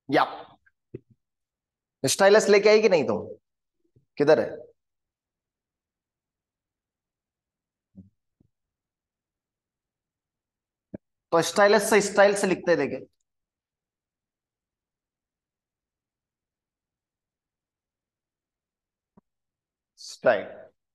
या स्टाइलस लेके आई कि नहीं तुम? किधर है? तो स्टाइलस से स्टाइल से लिखते देखे। स्टाइल।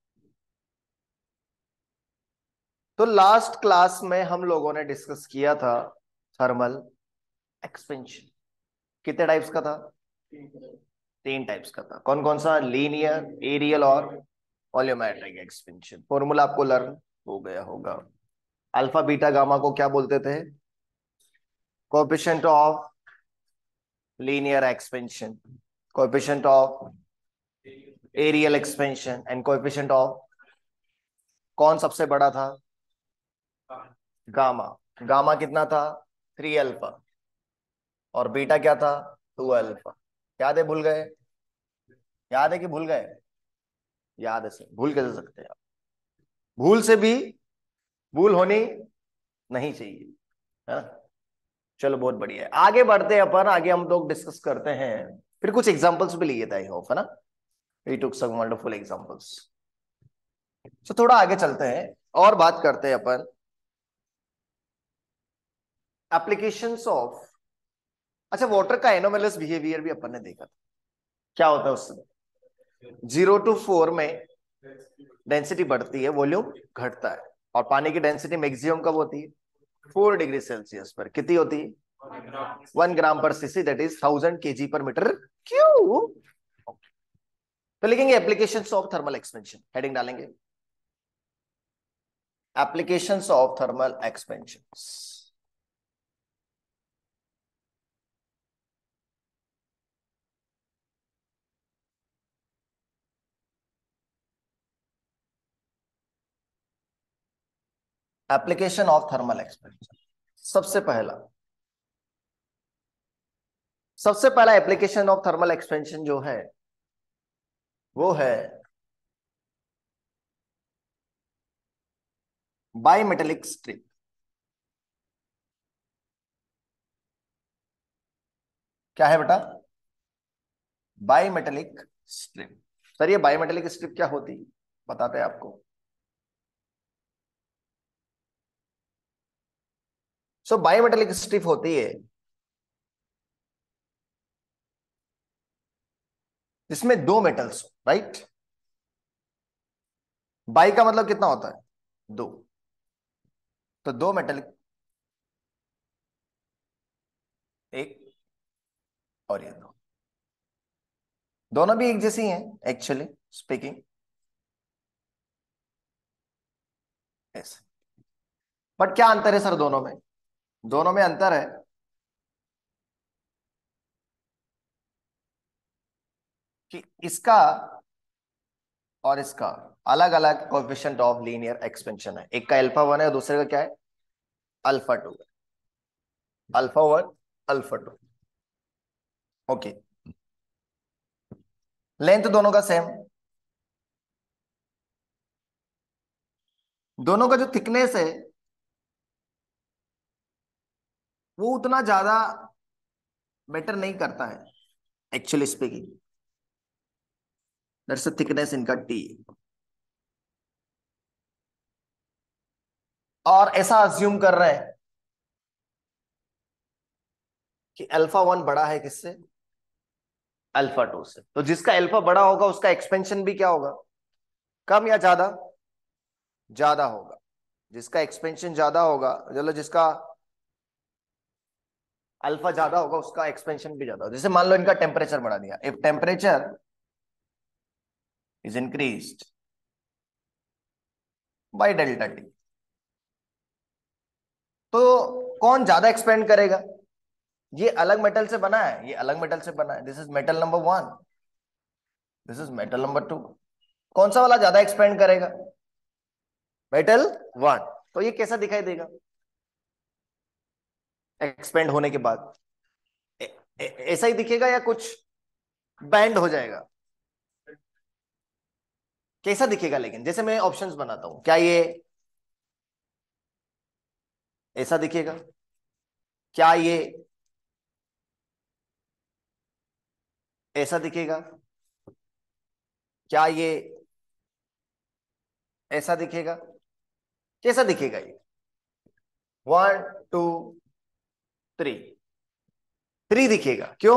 तो लास्ट क्लास में हम लोगों ने डिस्कस किया था थर्मल एक्सपेंशन। कितने टाइप्स का था? तीन टाइप्स का था। कौन कौन सा? लीनियर, एरियल और वॉल्यूमेट्रिक एक्सपेंशन। फॉर्मूला आपको लर्न हो गया होगा। अल्फा बीटा गामा को क्या बोलते थे? Coefficient of linear expansion, coefficient of areal expansion and coefficient of, कौन सबसे बड़ा था? गामा। गामा कितना था? 3 अल्फा। और बीटा क्या था? 2 अल्फा। याद है? भूल गए? याद है कि भूल गए? याद है? सर भूल कैसे सकते हैं आप? भूल से भी भूल होनी नहीं चाहिए, है ना? चलो बहुत बढ़िया है। आगे बढ़ते हैं अपन। आगे हम लोग डिस्कस करते हैं। फिर कुछ एग्जांपल्स भी लिए थे, आई होप, है ना? We took some wonderful examples. तो थोड़ा आगे चलते हैं और बात करते हैं अपन एप्लीकेशंस ऑफ। अच्छा, वाटर का एनोमलस बिहेवियर भी अपन ने देखा था। क्या होता है उससे? 0 to 4 में डेंसिटी बढ़ती है, वॉल्यूम घटता है। और पानी की डेंसिटी मैक्सिमम कब होती है? 4 डिग्री सेल्सियस पर। कितनी होती है? 1 ग्राम पर सीसी, दैट इज 1000 kg/m3। तो लिखेंगे applications of thermal expansion, heading डालेंगे applications of thermal expansion. Application of thermal expansion. सबसे पहला सबसे पहला एप्लीकेशन ऑफ थर्मल एक्सपेंशन जो है वो है बाईमेटेलिक स्ट्रिप। क्या है बेटा? Bimetallic strip. सर ये बाईमेटेलिक स्ट्रिप क्या होती है, बताते हैं आपको। सो बाईमेटेलिक स्ट्रिप होती है जिसमें दो मेटल्स, राइट? बाई का मतलब कितना होता है? दो। तो दो मेटल, एक और ये दो, दोनों भी एक जैसी हैं एक्चुअली स्पीकिंग, ऐसे। बट क्या अंतर है सर दोनों में? दोनों में अंतर है कि इसका और इसका अलग अलग कोएफिशिएंट ऑफ लीनियर एक्सपेंशन है। एक का अल्फा 1 है और दूसरे का क्या है? अल्फा 2 है। Alpha 1, alpha 2। ओके। लेंथ दोनों का सेम। दोनों का जो थिकनेस है वो उतना ज्यादा मैटर नहीं करता है actually speaking. That's the thickness इनका टी। और ऐसा अज्यूम कर रहे हैं कि अल्फा 1 बड़ा है किससे? अल्फा 2 से। तो जिसका अल्फा बड़ा होगा उसका एक्सपेंशन भी क्या होगा? कम या ज्यादा? ज्यादा होगा। जिसका एक्सपेंशन ज्यादा होगा, चलो जिसका अल्फा ज्यादा होगा उसका एक्सपेंशन भी ज्यादा होगा। जैसे मान लो इनका टेम्परेचर बढ़ा दिया, if temperature is increased by delta T, तो कौन ज्यादा एक्सपेंड करेगा? ये अलग मेटल से बना है, ये अलग मेटल से बना है। This is metal number 1, this is metal number 2। कौन सा वाला ज्यादा एक्सपेंड करेगा? मेटल 1। तो ये कैसा दिखाई देगा एक्सपेंड होने के बाद? ऐसा ही दिखेगा या कुछ बैंड हो जाएगा? कैसा दिखेगा लेकिन? जैसे मैं ऑप्शंस बनाता हूं, क्या ये ऐसा दिखेगा? क्या ये ऐसा दिखेगा क्या? ये ऐसा दिखेगा? कैसा दिखेगा ये? 1 2 3, 3 दिखेगा। क्यों?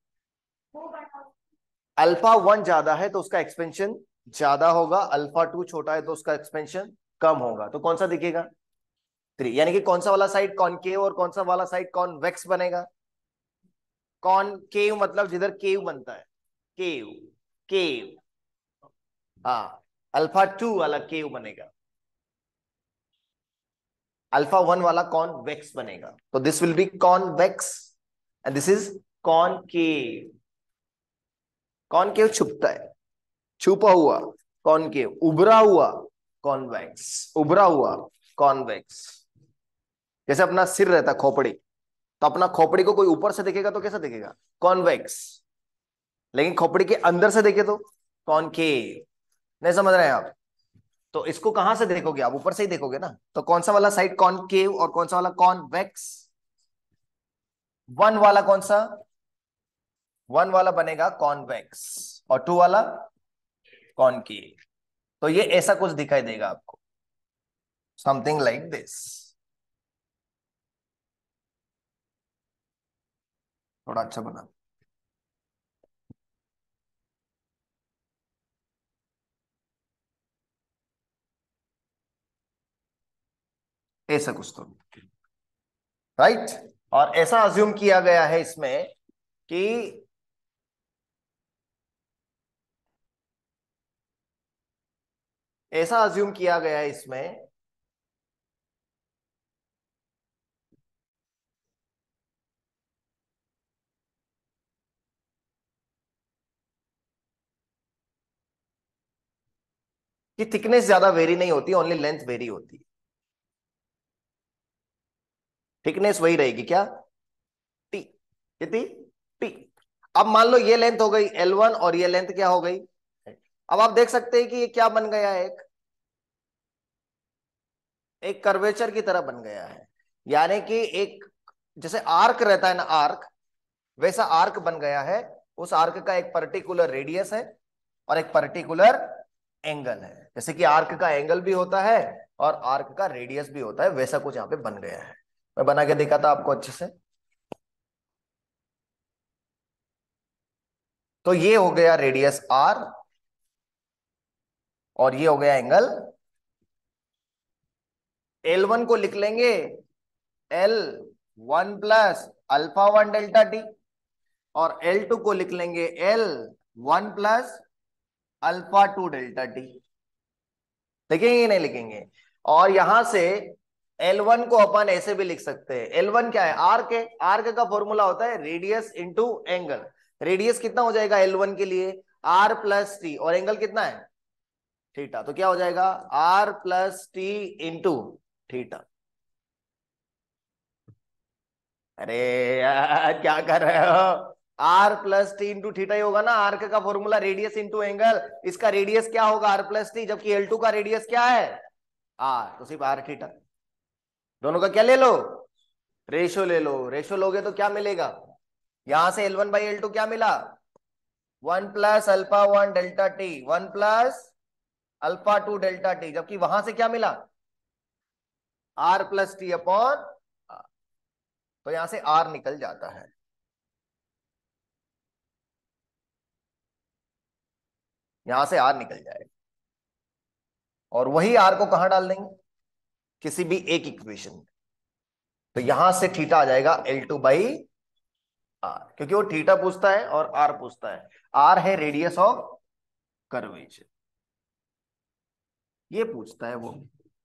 अल्फा 1 ज्यादा है तो उसका एक्सपेंशन ज्यादा होगा, अल्फा 2 छोटा है तो उसका एक्सपेंशन कम होगा। तो कौन सा दिखेगा? 3। यानी कि कौन सा वाला साइड कॉनकेव और कौन सा वाला साइड कॉन्वेक्स बनेगा? कॉनकेव मतलब जिधर केव बनता है, केव, केव। हाँ, अल्फा 2 वाला केव बनेगा, अल्फा 1 वाला कॉन्वेक्स बनेगा। तो this will be convex and this is concave. Concave छुपता है, छुपा हुआ। कॉनकेव उभरा हुआ, कॉन्वेक्स उभरा हुआ, कॉन्वेक्स। जैसे अपना सिर रहता है खोपड़ी, तो अपना खोपड़ी को कोई ऊपर से देखेगा तो कैसा दिखेगा? कॉन्वेक्स। लेकिन खोपड़ी के अंदर से देखे तो कॉनकेव। नहीं समझ रहे हैं आप? तो इसको कहां से देखोगे आप? ऊपर से ही देखोगे ना। तो कौन सा वाला साइड कॉनकेव और कौन सा वाला कॉन्वेक्स? 1 वाला कौन सा? 1 वाला बनेगा कॉन्वेक्स और 2 वाला कॉनकेव। तो ये ऐसा कुछ दिखाई देगा आपको, समथिंग लाइक दिस। थोड़ा अच्छा बना। ऐसा कुछ तो, राइट। और ऐसा अज्यूम किया गया है इसमें कि ऐसा अज्यूम किया गया है इसमें कि थिकनेस ज्यादा वेरी नहीं होती, ओनली लेंथ वेरी होती है। थिकनेस वही रहेगी क्या? टी। कितनी? टी। अब मान लो ये लेंथ हो गई L1 और ये लेंथ क्या हो गई? अब आप देख सकते हैं कि ये क्या बन गया है, एक एक कर्वेचर की तरह बन गया है। यानी कि एक, जैसे आर्क रहता है ना, आर्क, वैसा आर्क बन गया है। उस आर्क का एक पर्टिकुलर रेडियस है और एक पर्टिकुलर एंगल है। जैसे कि आर्क का एंगल भी होता है और आर्क का रेडियस भी होता है, वैसा कुछ यहाँ पे बन गया है। मैं बना के देखा था आपको अच्छे से। तो ये हो गया रेडियस R और ये हो गया एंगल। L1 को लिख लेंगे L1 + α1 ΔT और L2 को लिख लेंगे L1 + α2 ΔT। लिखेंगे नहीं लिखेंगे? और यहां से L1 को अपन ऐसे भी लिख सकते हैं। L1 क्या है? आर्क है। आर्क का फॉर्मूला होता है रेडियस इंटू एंगल। रेडियस कितना हो जाएगा L1 के लिए? R + T और एंगल कितना है? थीटा। तो क्या हो जाएगा? R + T into theta. अरे यार क्या कर रहे हो? R + T इंटू थीटा ही होगा ना। आर्क का फॉर्मूला रेडियस इंटू एंगल, इसका रेडियस क्या होगा? R + T, जबकि L2 का रेडियस क्या है? R, तो सिर्फ R थीटा। दोनों का क्या ले लो? रेशो ले लो। रेशो लोगे तो क्या मिलेगा? यहां से L1/L2 क्या मिला? 1 + α1 ΔT, 1 + α2 ΔT, जबकि वहां से क्या मिला? R + T/, तो यहां से R निकल जाता है। यहां से R निकल जाएगा और वही R को कहां डाल देंगे? किसी भी एक इक्वेशन। तो यहां से थीटा आ जाएगा L2/R, क्योंकि वो थीटा पूछता है और R पूछता है। R है रेडियस ऑफ कर्वेचर, ये पूछता है वो।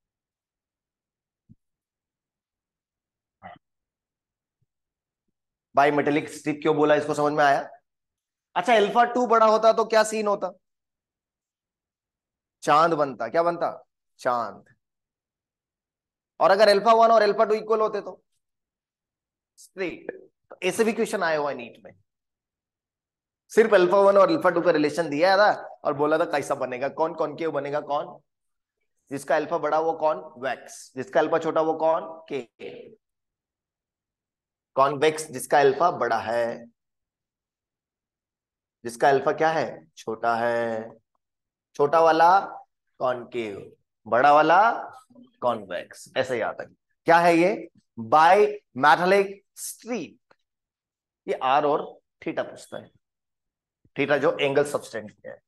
बाई मेटेलिक स्ट्रिप क्यों बोला, इसको समझ में आया? अच्छा, α2 बड़ा होता तो क्या सीन होता? चांद बनता। क्या बनता? चांद। और अगर α1 और α2 इक्वल होते तो स्ट्रेट। तो ऐसे भी क्वेश्चन आया हुआ है नीट में। सिर्फ α1 और α2 का रिलेशन दिया था और बोला था कैसा बनेगा, कौन कॉनकेव बनेगा, कौन जिसका अल्फा बड़ा वो कौन वैक्स, जिसका अल्फा छोटा वो कौन के कॉन्वेक्स, जिसका अल्फा बड़ा है। जिसका अल्फा क्या है, छोटा है। छोटा वाला कॉनकेव, बड़ा वाला कॉन्वेक्स, ऐसे याद है। क्या है ये, बाय मैथलिक स्ट्रीप। ये आर और थीटा पूछता है, थीटा जो एंगल सबटेंड किया है।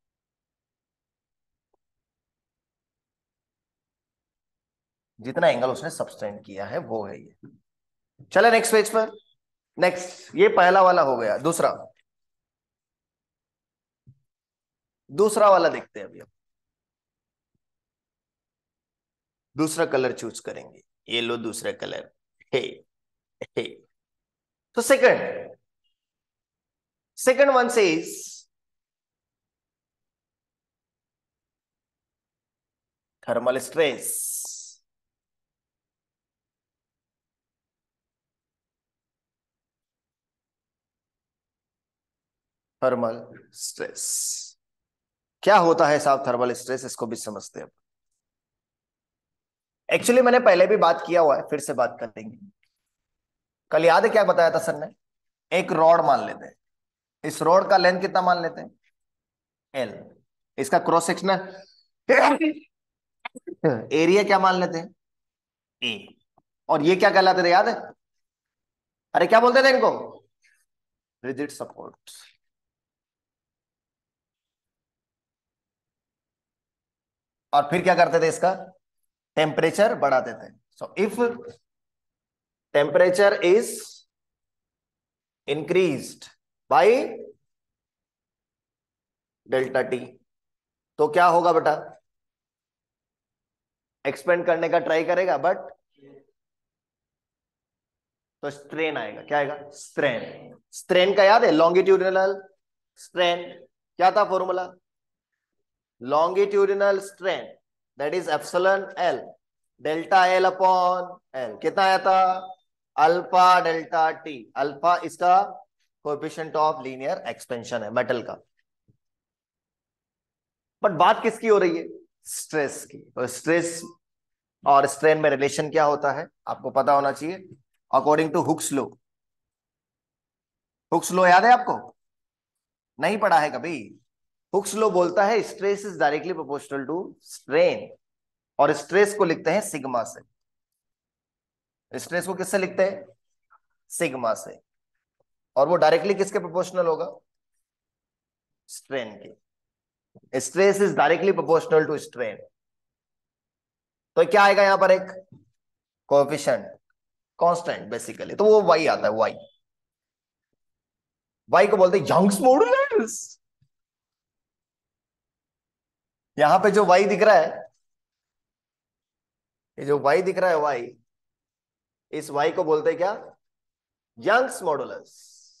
जितना एंगल उसने सबटेंड किया है वो है ये। चले नेक्स्ट पेज पर। नेक्स्ट, ये पहला वाला हो गया। दूसरा, दूसरा वाला देखते हैं अभी हम। दूसरा कलर चूज करेंगे, ये लो दूसरा कलर। हे, हे। तो second, second one says thermal stress. Thermal stress क्या होता है साहब, थर्मल स्ट्रेस, इसको भी समझते हैं। एक्चुअली मैंने पहले भी बात किया हुआ है, फिर से बात करेंगे। कल याद है क्या बताया था सर ने, एक रॉड मान लेते हैं, इस रॉड का लेंथ कितना मान लेते हैं, एल। इसका क्रॉस सेक्शनल एरिया क्या मान लेते हैं, ए। और ये क्या कहलाते थे याद है, अरे क्या बोलते थे इनको, रिजिड सपोर्ट। और फिर क्या करते थे, इसका टेम्परेचर बढ़ाते थे। So if temperature is increased by delta T, तो क्या होगा बेटा, एक्सपेंड करने का ट्राई करेगा, बट तो स्ट्रेन आएगा। क्या आएगा, स्ट्रेन। स्ट्रेन का याद है, लॉन्गिट्यूडिनल स्ट्रेन क्या था formula, longitudinal strain that is epsilon L delta L upon L. कितना आया था, अल्फा डेल्टा टी। अल्फा इसका कोएफिशिएंट ऑफ लीनियर एक्सपेंशन है मेटल का। बट बात किसकी हो रही है, स्ट्रेस की। तो स्ट्रेस और स्ट्रेन में रिलेशन क्या होता है आपको पता होना चाहिए, according to Hooke's law. Hooke's law याद है आपको, नहीं पढ़ा है कभी। हुक्स लॉ बोलता है stress is directly proportional to strain, और स्ट्रेस को लिखते हैं सिग्मा से। स्ट्रेस को किससे लिखते हैं, सिग्मा से। और वो डायरेक्टली किसके प्रोपोर्शनल होगा, स्ट्रेन के। Stress is directly proportional to strain. तो क्या आएगा यहां पर, एक कोएफिशिएंट कांस्टेंट बेसिकली, तो वो वाई आता है। वाई, वाई को बोलते हैं यंग्स मॉडुलस। यहां पे जो वाई दिख रहा है, ये जो वाई दिख रहा है वाई, इस वाई को बोलते हैं क्या, यंग्स मॉडुलस।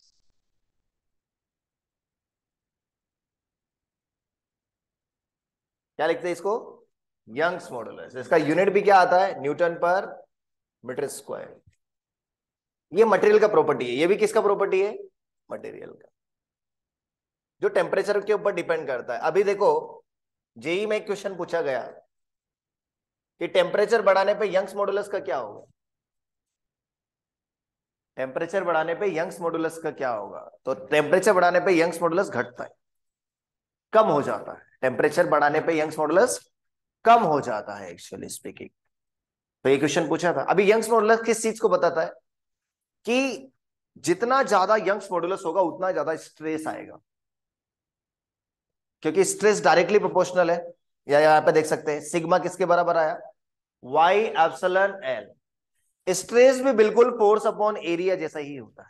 क्या लिखते हैं इसको, यंग्स मॉडुलस। इसका यूनिट भी क्या आता है, न्यूटन पर मीटर स्क्वायर। ये मटेरियल का प्रॉपर्टी है, ये भी किसका प्रॉपर्टी है, मटेरियल का, जो टेम्परेचर के ऊपर डिपेंड करता है। अभी देखो जेई में एक क्वेश्चन पूछा गया कि टेम्परेचर बढ़ाने पे यंग्स मॉडुलस का क्या होगा, टेम्परेचर बढ़ाने पे यंग्स मॉडुलस का क्या होगा। तो टेम्परेचर बढ़ाने पे यंग्स मॉडुलस घटता है, कम हो जाता है। टेम्परेचर बढ़ाने पे यंग्स मॉडुलस कम हो जाता है एक्चुअली स्पीकिंग। तो ये क्वेश्चन पूछा था। अभी यंग्स मॉडुलस किस चीज को बताता है, कि जितना ज्यादा यंग्स मॉडुलस होगा उतना ज्यादा स्ट्रेस आएगा, क्योंकि स्ट्रेस डायरेक्टली प्रोपोर्शनल है। या यहां पे देख सकते हैं सिग्मा किसके बराबर आया, वाई एप्सिलॉन एल। स्ट्रेस भी बिल्कुल फोर्स अपॉन एरिया जैसा ही होता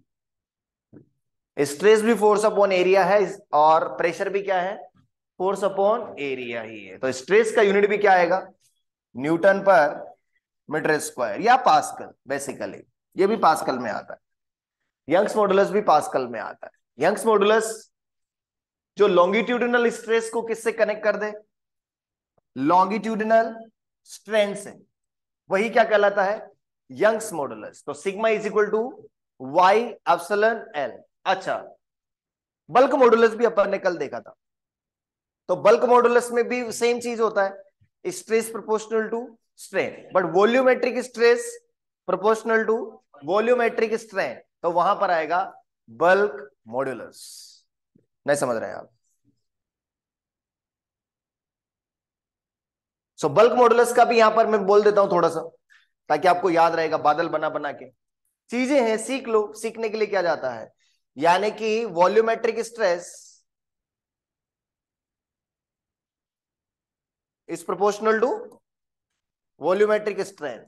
है, स्ट्रेस भी फोर्स अपॉन एरिया है, और प्रेशर भी क्या है, फोर्स अपॉन एरिया ही है। तो स्ट्रेस का यूनिट भी क्या आएगा, न्यूटन पर मीटर स्क्वायर या पास्कल बेसिकली। ये भी पास्कल में आता है, यंग्स मॉडुलस भी पास्कल में आता है। यंग्स मॉडुलस जो लॉन्गिट्यूडिनल स्ट्रेस को किससे कनेक्ट कर दे, लॉन्गिट्यूडिनल स्ट्रेन से, वही क्या कहलाता है, यंग्स मॉडुलस। तो sigma is equal to Y epsilon L. अच्छा, बल्क मॉडुलस भी अपन ने कल देखा था। तो बल्क मॉडुलस में भी सेम चीज होता है, stress proportional to strain, but volumetric stress proportional to volumetric strain. तो वहां पर आएगा बल्क मॉडुलस। नहीं समझ रहे हैं आप? सो बल्क मॉडुलस का भी यहां पर मैं बोल देता हूं थोड़ा सा, ताकि आपको याद रहेगा, बादल बना बना के चीजें हैं, सीख लो। सीखने के लिए क्या जाता है, यानी कि volumetric stress is proportional to volumetric strain,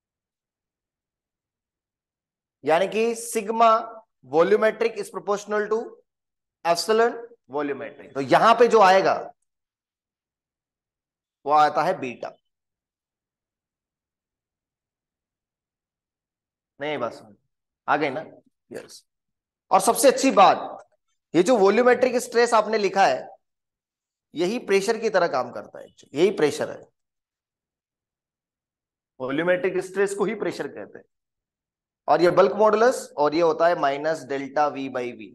यानी कि sigma volumetric is proportional to epsilon volumetric. तो यहां पे जो आएगा वो आता है बीटा। नहीं बस आ गई ना? यस। और सबसे अच्छी बात, ये जो वॉल्यूमेट्रिक स्ट्रेस आपने लिखा है, यही प्रेशर की तरह काम करता है, यही प्रेशर है। वॉल्यूमेट्रिक स्ट्रेस को ही प्रेशर कहते हैं। और ये बल्क मॉडुलस, और ये होता है minus delta V by V.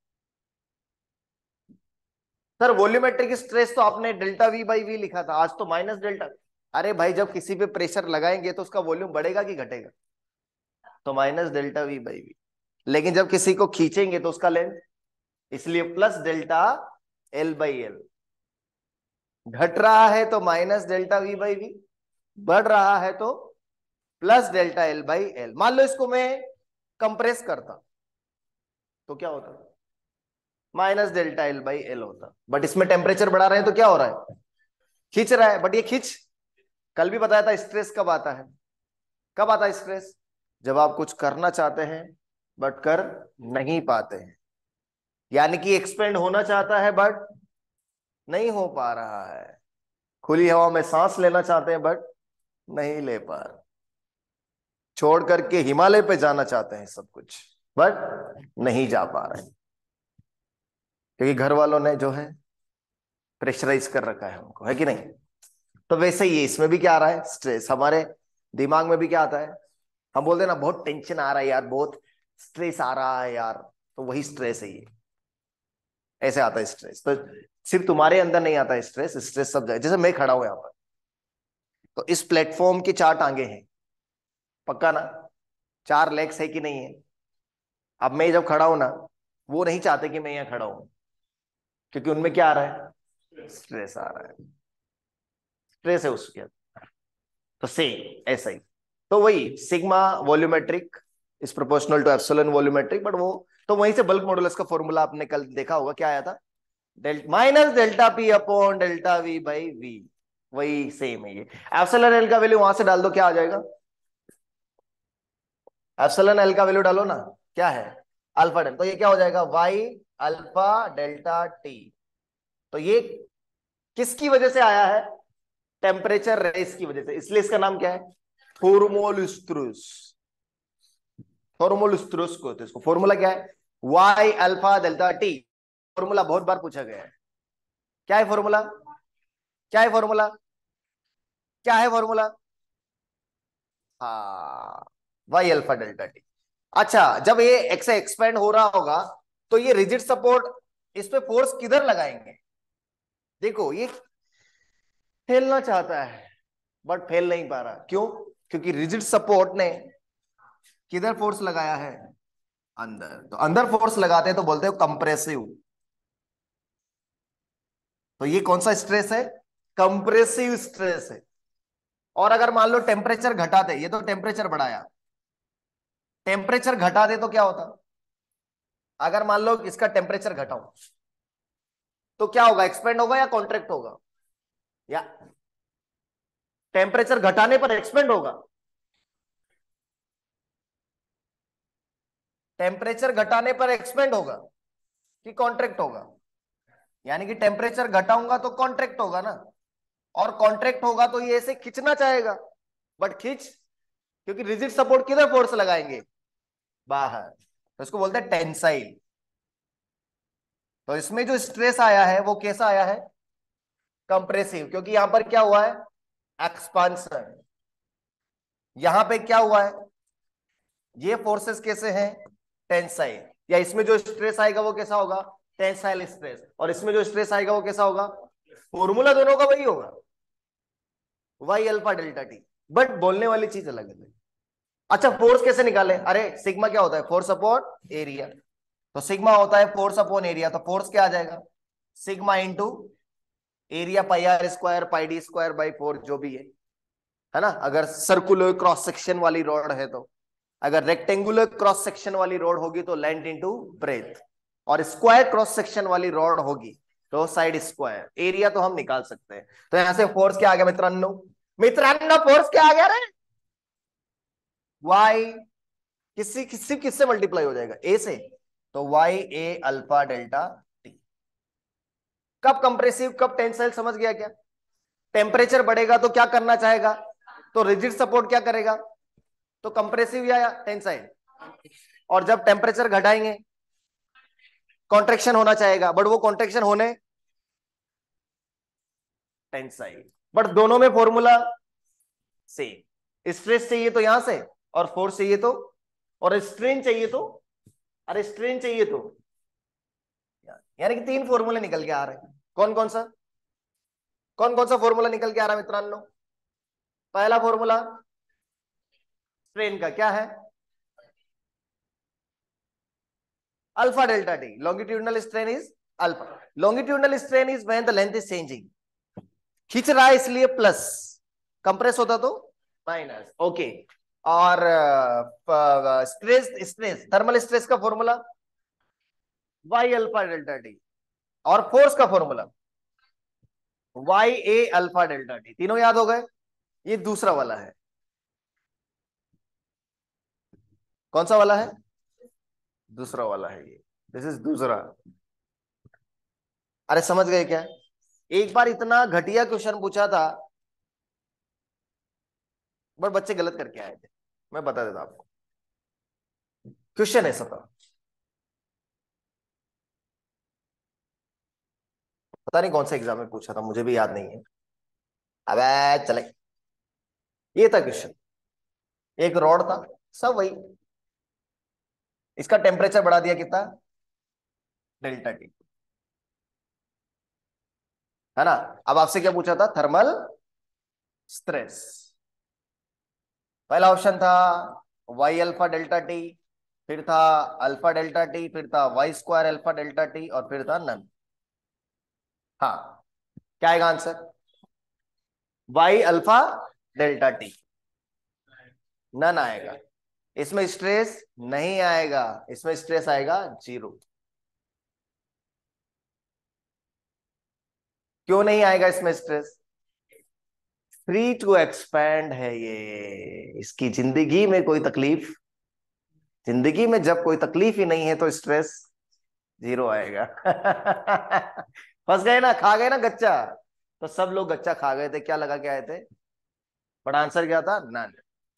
Sir volumetric stress तो आपने डेल्टा वी बाई वी लिखा था, आज तो माइनस डेल्टा। अरे भाई, जब किसी पे प्रेशर लगाएंगे तो उसका वॉल्यूम बढ़ेगा कि घटेगा? तो minus delta V by V. लेकिन जब किसी को खींचेंगे तो उसका लेंथ, इसलिए plus delta L by L. घट रहा है तो minus delta V by V, बढ़ रहा है तो plus delta L by L. मान लो इसको मैं कंप्रेस करता तो क्या होता? Minus delta L by L होता। बट इसमें टेम्परेचर बढ़ा रहे हैं तो क्या हो रहा है? खींच रहा है। बट ये खींच, कल भी बताया था स्ट्रेस कब आता है? कब आता है स्ट्रेस? जब आप कुछ करना चाहते हैं बट कर नहीं पाते हैं, यानी कि एक्सपेंड होना चाहता है बट नहीं हो पा रहा है। खुली हवा में सांस लेना चाहते हैं बट नहीं ले पा रहे। छोड़ करके हिमालय पे जाना चाहते हैं सब कुछ, बट नहीं जा पा रहे, क्योंकि घर वालों ने जो है प्रेशराइज कर रखा है उनको, है कि नहीं? तो वैसे ही इसमें भी क्या आ रहा है? स्ट्रेस। हमारे दिमाग में भी क्या आता है? हम बोलते हैं ना, बहुत टेंशन आ रहा है यार, बहुत स्ट्रेस आ रहा है यार, तो वही स्ट्रेस है ये। ऐसे आता है स्ट्रेस। तो सिर्फ तुम्हारे अंदर नहीं आता है स्ट्रेस, स्ट्रेस सब जगह। जैसे मैं खड़ा हूं यहाँ पर, तो इस प्लेटफॉर्म की 4 टांगे हैं, पक्का ना? 4 लेग्स है कि नहीं है? अब मैं जब खड़ा हूं ना, वो नहीं चाहते कि मैं यहाँ खड़ा हूं, क्योंकि उनमें क्या आ रहा है? स्ट्रेस आ रहा है, स्ट्रेस है उसके अंदर। तो सेम ऐसा ही। तो वही sigma volumetric is proportional to epsilon volumetric. But वो तो वहीं से बल्क मॉडुलस का फॉर्मूला आपने कल देखा होगा, क्या आया था? Minus delta P upon delta V by V. वही सेम है ये। एप्सिलॉन एल का वैल्यू वहां से डाल दो, क्या आ जाएगा? एप्सिलॉन एल का वैल्यू डालो ना, क्या है? Alpha delta. तो ये क्या हो जाएगा? Y alpha delta T. तो ये किसकी वजह से आया है? टेम्परेचर रेस की वजह से। इसलिए इसका नाम क्या है? थर्मोइलेक्ट्रिक। थर्मोइलेक्ट्रिक को, तो इसको फॉर्मूला क्या है? Y alpha delta T. Formula बहुत बार पूछा गया है। क्या है फॉर्मूला? क्या है फॉर्मूला? क्या है फॉर्मूला? हाँ, वाई अल्फा डेल्टा टी। अच्छा, जब ये एक्स एक्सपेंड हो रहा होगा तो ये रिजिड सपोर्ट, इस पे फोर्स किधर लगाएंगे? देखो, ये फैलना चाहता है बट फैल नहीं पा रहा। क्यों? क्योंकि रिजिड सपोर्ट ने किधर फोर्स लगाया है? अंदर। तो अंदर फोर्स लगाते हैं तो बोलते हो कंप्रेसिव। तो ये कौन सा स्ट्रेस है? कंप्रेसिव स्ट्रेस है। और अगर मान लो टेम्परेचर घटा दे, ये तो टेम्परेचर बढ़ाया, टेम्परेचर घटा दे तो क्या होता? अगर मान लो इसका टेम्परेचर घटाओ तो क्या होगा? एक्सपेंड होगा या कॉन्ट्रैक्ट होगा? या टेम्परेचर घटाने पर एक्सपेंड होगा? टेम्परेचर घटाने पर एक्सपेंड होगा कि कॉन्ट्रैक्ट होगा? यानी कि टेम्परेचर घटाऊंगा तो कॉन्ट्रैक्ट होगा ना, और कॉन्ट्रैक्ट होगा तो ये ऐसे खींचना चाहेगा, बट खींच, क्योंकि रिजिड सपोर्ट किधर फोर्स लगाएंगे? बाहर। तो इसको बोलते हैं टेंसाइल। तो इसमें जो स्ट्रेस आया है वो कैसा आया है? कंप्रेसिव। क्योंकि यहां पर क्या हुआ है? एक्सपांशन। यहां पे क्या हुआ है? ये फोर्सेस कैसे हैं? टेंसाइल। या इसमें जो स्ट्रेस आएगा वो कैसा होगा? Tensile stress. और इसमें जो स्ट्रेस आएगा वो कैसा होगा? फॉर्मूला दोनों का वही होगा, Y alpha delta T, but बोलने वाली चीज अलग है। अच्छा, फोर्स कैसे निकाले? अरे सिग्मा क्या होता है? Force upon area. तो सिग्मा होता है फोर्स अपॉन एरिया, तो फोर्स क्या आ जाएगा, sigma into area pi R square pi D square by 4 जो भी है ना। अगर सर्कुलर क्रॉस सेक्शन वाली रॉड है तो, अगर रेक्टेंगुलर क्रॉस सेक्शन वाली रॉड होगी तो लेंथ इंटू ब्रेथ, और स्क्वायर क्रॉस सेक्शन वाली रॉड होगी तो साइड स्क्वायर। एरिया तो हम निकाल सकते हैं, तो यहां से फोर्स क्या आ गया मित्रांनो, मित्रांनो फोर्स क्या आ गया रे, वाई, किसी किसी किससे मल्टीप्लाई हो जाएगा, ए से, तो Y A alpha delta T. कब कंप्रेसिव कब टेंसाइल समझ गया क्या। टेम्परेचर बढ़ेगा तो क्या करना चाहेगा, तो रिजिड सपोर्ट क्या करेगा, तो कंप्रेसिव या टेंसाइल, और जब टेम्परेचर घटाएंगे कॉन्ट्रेक्शन होना चाहेगा, बट वो कॉन्ट्रेक्शन होने टेंसाइल, बट दोनों में फॉर्मूला सेम। स्ट्रेस चाहिए तो यहां से, और फोर्स चाहिए तो, और स्ट्रेन चाहिए तो, अरे स्ट्रेन चाहिए तो, यानी कि 3 फॉर्मूले निकल के आ रहे हैं। कौन कौन सा फॉर्मूला निकल के आ रहा है मित्रांनो। पहला फॉर्मूला स्ट्रेन का क्या है, alpha delta T, longitudinal strain is alpha, longitudinal strain is when the length is changing, खींच रहा है इसलिए प्लस, कंप्रेस होता तो माइनस, ओके। और स्ट्रेस स्ट्रेस थर्मल स्ट्रेस का formula Y alpha delta T, और फोर्स का formula Y A alpha delta T, तीनों याद हो गए। ये दूसरा वाला है, कौन सा वाला है, दूसरा वाला है ये, दिस इज दूसरा। अरे समझ गए क्या, एक बार इतना घटिया क्वेश्चन पूछा था बट बच्चे गलत करके आए थे, मैं बता देता आपको, क्वेश्चन ऐसा था, पता नहीं कौन सा एग्जाम में पूछा था, मुझे भी याद नहीं है। अबे चले, ये था क्वेश्चन, एक रॉड था, सब वही, इसका टेम्परेचर बढ़ा दिया कितना, डेल्टा टी, है ना। अब आपसे क्या पूछा था, थर्मल स्ट्रेस, पहला ऑप्शन था वाई अल्फा डेल्टा टी, फिर था अल्फा डेल्टा टी, फिर था Y square alpha delta T, और फिर था नन। हाँ, क्या आएगा answer, Y alpha delta T, none आएगा। इसमें स्ट्रेस नहीं आएगा, इसमें स्ट्रेस आएगा 0। क्यों नहीं आएगा इसमें स्ट्रेस, फ्री टू एक्सपैंड है ये, इसकी जिंदगी में कोई तकलीफ, जिंदगी में जब कोई तकलीफ ही नहीं है तो स्ट्रेस 0 आएगा। फंस गए ना, खा गए ना गच्चा, तो सब लोग गच्चा खा गए थे, क्या लगा के आए थे, बट आंसर क्या था, नन।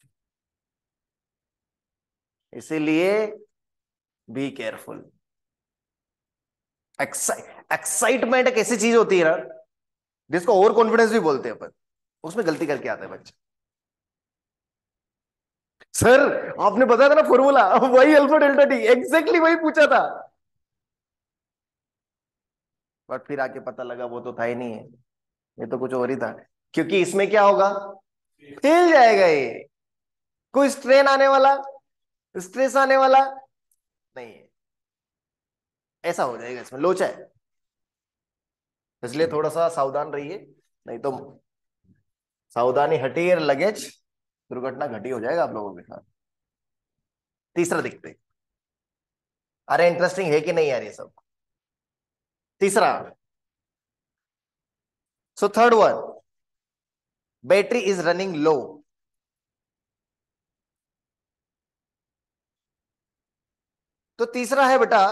इसीलिए बी केयरफुल। एक्साइटमेंट एक ऐसी चीज होती है ना जिसको ओवर कॉन्फिडेंस भी बोलते हैं अपन, उसमें गलती करके आता है बच्चा। सर आपने बताया था ना फॉर्मूला, वही अल्फा डेल्टा टी, एग्जैक्टली वही पूछा था, बट फिर आके पता लगा वो तो था ही नहीं है, ये तो कुछ और ही था। क्योंकि इसमें क्या होगा, हिल जाएगा ये, कोई स्ट्रेन आने वाला, स्ट्रेस आने वाला नहीं है, ऐसा हो जाएगा, इसमें लोचा है, इसलिए थोड़ा सा सावधान रहिए, नहीं तो सावधानी हटी और लगेज दुर्घटना घटी हो जाएगा आप लोगों के साथ। तीसरा दिखते हैं। अरे इंटरेस्टिंग है कि नहीं यार ये सब। तीसरा, so third one, battery is running low, तो तीसरा है बेटा,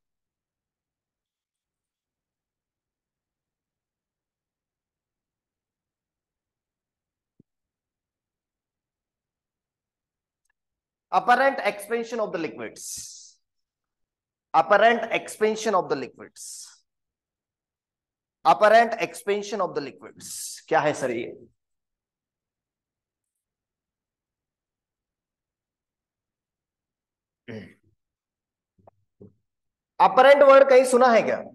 apparent expansion of the liquids, apparent expansion of the liquids, apparent expansion of the liquids, क्या है सर ये, अपरेंट वर्ड कहीं सुना है क्या,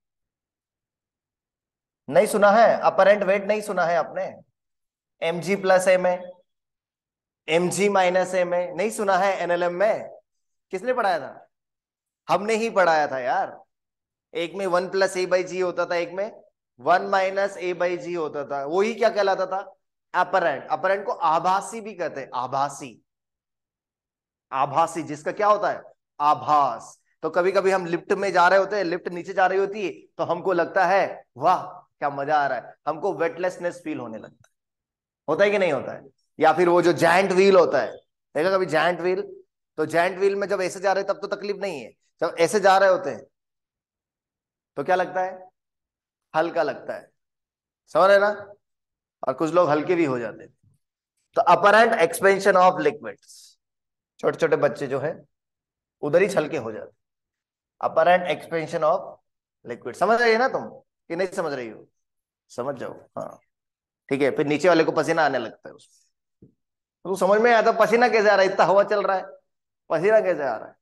नहीं सुना है, अपरेंट वेट नहीं सुना है आपने, एम जी प्लस एम है, एम जी माइनस एम है, नहीं सुना है एनएलएम में, किसने पढ़ाया था, हमने ही पढ़ाया था यार। एक में 1 + a/g होता था, एक में 1 - a/g होता था। वही क्या कहलाता था? अपरेंट। अपरेंट को आभासी भी कहते हैं, आभासी। आभासी जिसका क्या होता है? आभास। तो कभी कभी हम लिफ्ट में जा रहे होते हैं, लिफ्ट नीचे जा रही होती है, तो हमको लगता है वाह क्या मजा आ रहा है, हमको वेटलेसनेस फील होने लगता है। होता है कि नहीं होता है? या फिर वो जो जायंट व्हील होता है, देखा कभी जायंट व्हील? तो जायंट व्हील में जब ऐसे जा रहे हैं तब तो तकलीफ नहीं है, जब ऐसे जा रहे होते हैं तो क्या लगता है? हल्का लगता है। समझ रहे ना? और कुछ लोग हल्के भी हो जाते हैं। तो अपरेंट एक्सपेंशन ऑफ लिक्विड्स, छोटे छोटे बच्चे जो है उधर ही हल्के हो जाते। अपरेंट एक्सपेंशन ऑफ लिक्विड, समझ रही है ना तुम कि नहीं समझ रही हो? समझ जाओ, हाँ। ठीक है, फिर नीचे वाले को पसीना आने लगता है उसको। तो समझ में आता पसीना कैसे आ रहा है? इतना हवा चल रहा है, पसीना कैसे आ रहा है?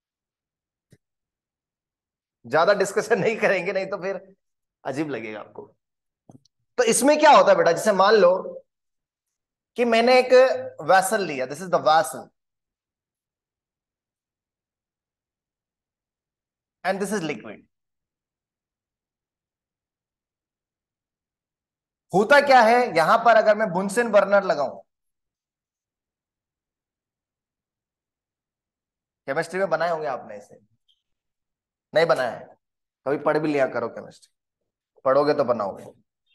ज्यादा डिस्कशन नहीं करेंगे, नहीं तो फिर अजीब लगेगा आपको। तो इसमें क्या होता है बेटा, जैसे मान लो कि मैंने एक वैसल लिया, this is the vessel and this is liquid. होता क्या है यहां पर, अगर मैं बुनसेन बर्नर लगाऊं, केमिस्ट्री में बनाए होंगे आपने इसे, नहीं बनाया है? कभी पढ़ भी लिया करो केमिस्ट्री, पढ़ोगे तो बनाओगे।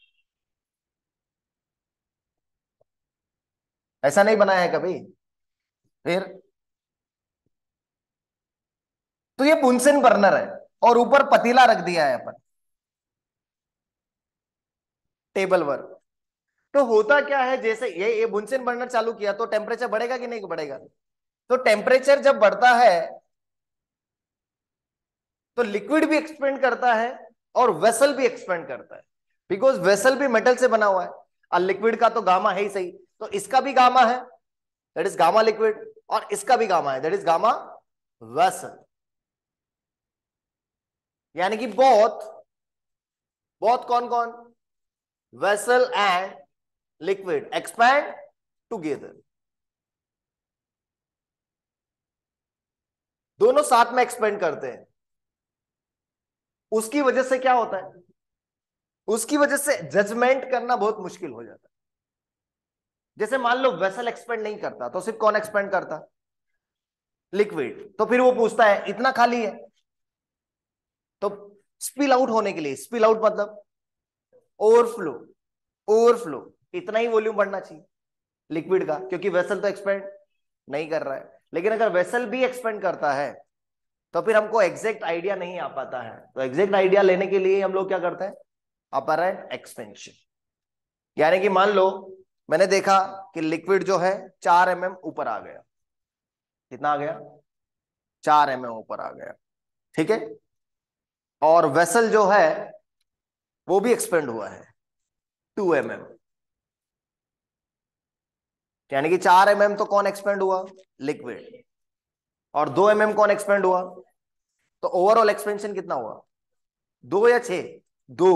ऐसा नहीं बनाया है कभी? फिर तो ये बुनसेन बर्नर है और ऊपर पतीला रख दिया है अपन, टेबल वर्क। तो होता क्या है, जैसे ये बुनसेन बर्नर चालू किया तो टेम्परेचर बढ़ेगा कि नहीं बढ़ेगा? तो टेम्परेचर जब बढ़ता है तो लिक्विड भी एक्सपेंड करता है और वेसल भी एक्सपेंड करता है, बिकॉज वेसल भी मेटल से बना हुआ है। और लिक्विड का तो गामा है ही सही, तो इसका भी गामा है, दैट इज गामा लिक्विड, और इसका भी गामा है, दैट इज गामा वेसल। यानी कि बोथ, बोथ कौन कौन? Vessel and liquid expand together, दोनों साथ में एक्सपेंड करते हैं। उसकी वजह से क्या होता है? उसकी वजह से जजमेंट करना बहुत मुश्किल हो जाता है। जैसे मान लो वेसल एक्सपेंड नहीं करता तो सिर्फ कौन एक्सपेंड करता? लिक्विड। तो फिर वो पूछता है इतना खाली है, तो स्पिल आउट होने के लिए, स्पिल आउट मतलब ओवरफ्लो, ओवरफ्लो, इतना ही वॉल्यूम बढ़ना चाहिए लिक्विड का, क्योंकि वेसल तो एक्सपेंड नहीं कर रहा है। लेकिन अगर वेसल भी एक्सपेंड करता है तो फिर हमको एग्जैक्ट आइडिया नहीं आ पाता है। तो एग्जैक्ट आइडिया लेने के लिए हम लोग क्या करते हैं? Apparent expansion. यानी कि मान लो मैंने देखा कि लिक्विड जो है 4 mm ऊपर आ गया। कितना आ गया? 4 mm ऊपर आ गया, ठीक है। और वेसल जो है वो भी एक्सपेंड हुआ है 2 mm। यानी कि 4 mm तो कौन एक्सपेंड हुआ? लिक्विड। और 2 mm कौन एक्सपेंड हुआ? तो ओवरऑल एक्सपेंशन कितना हुआ? 2 या 6? 2।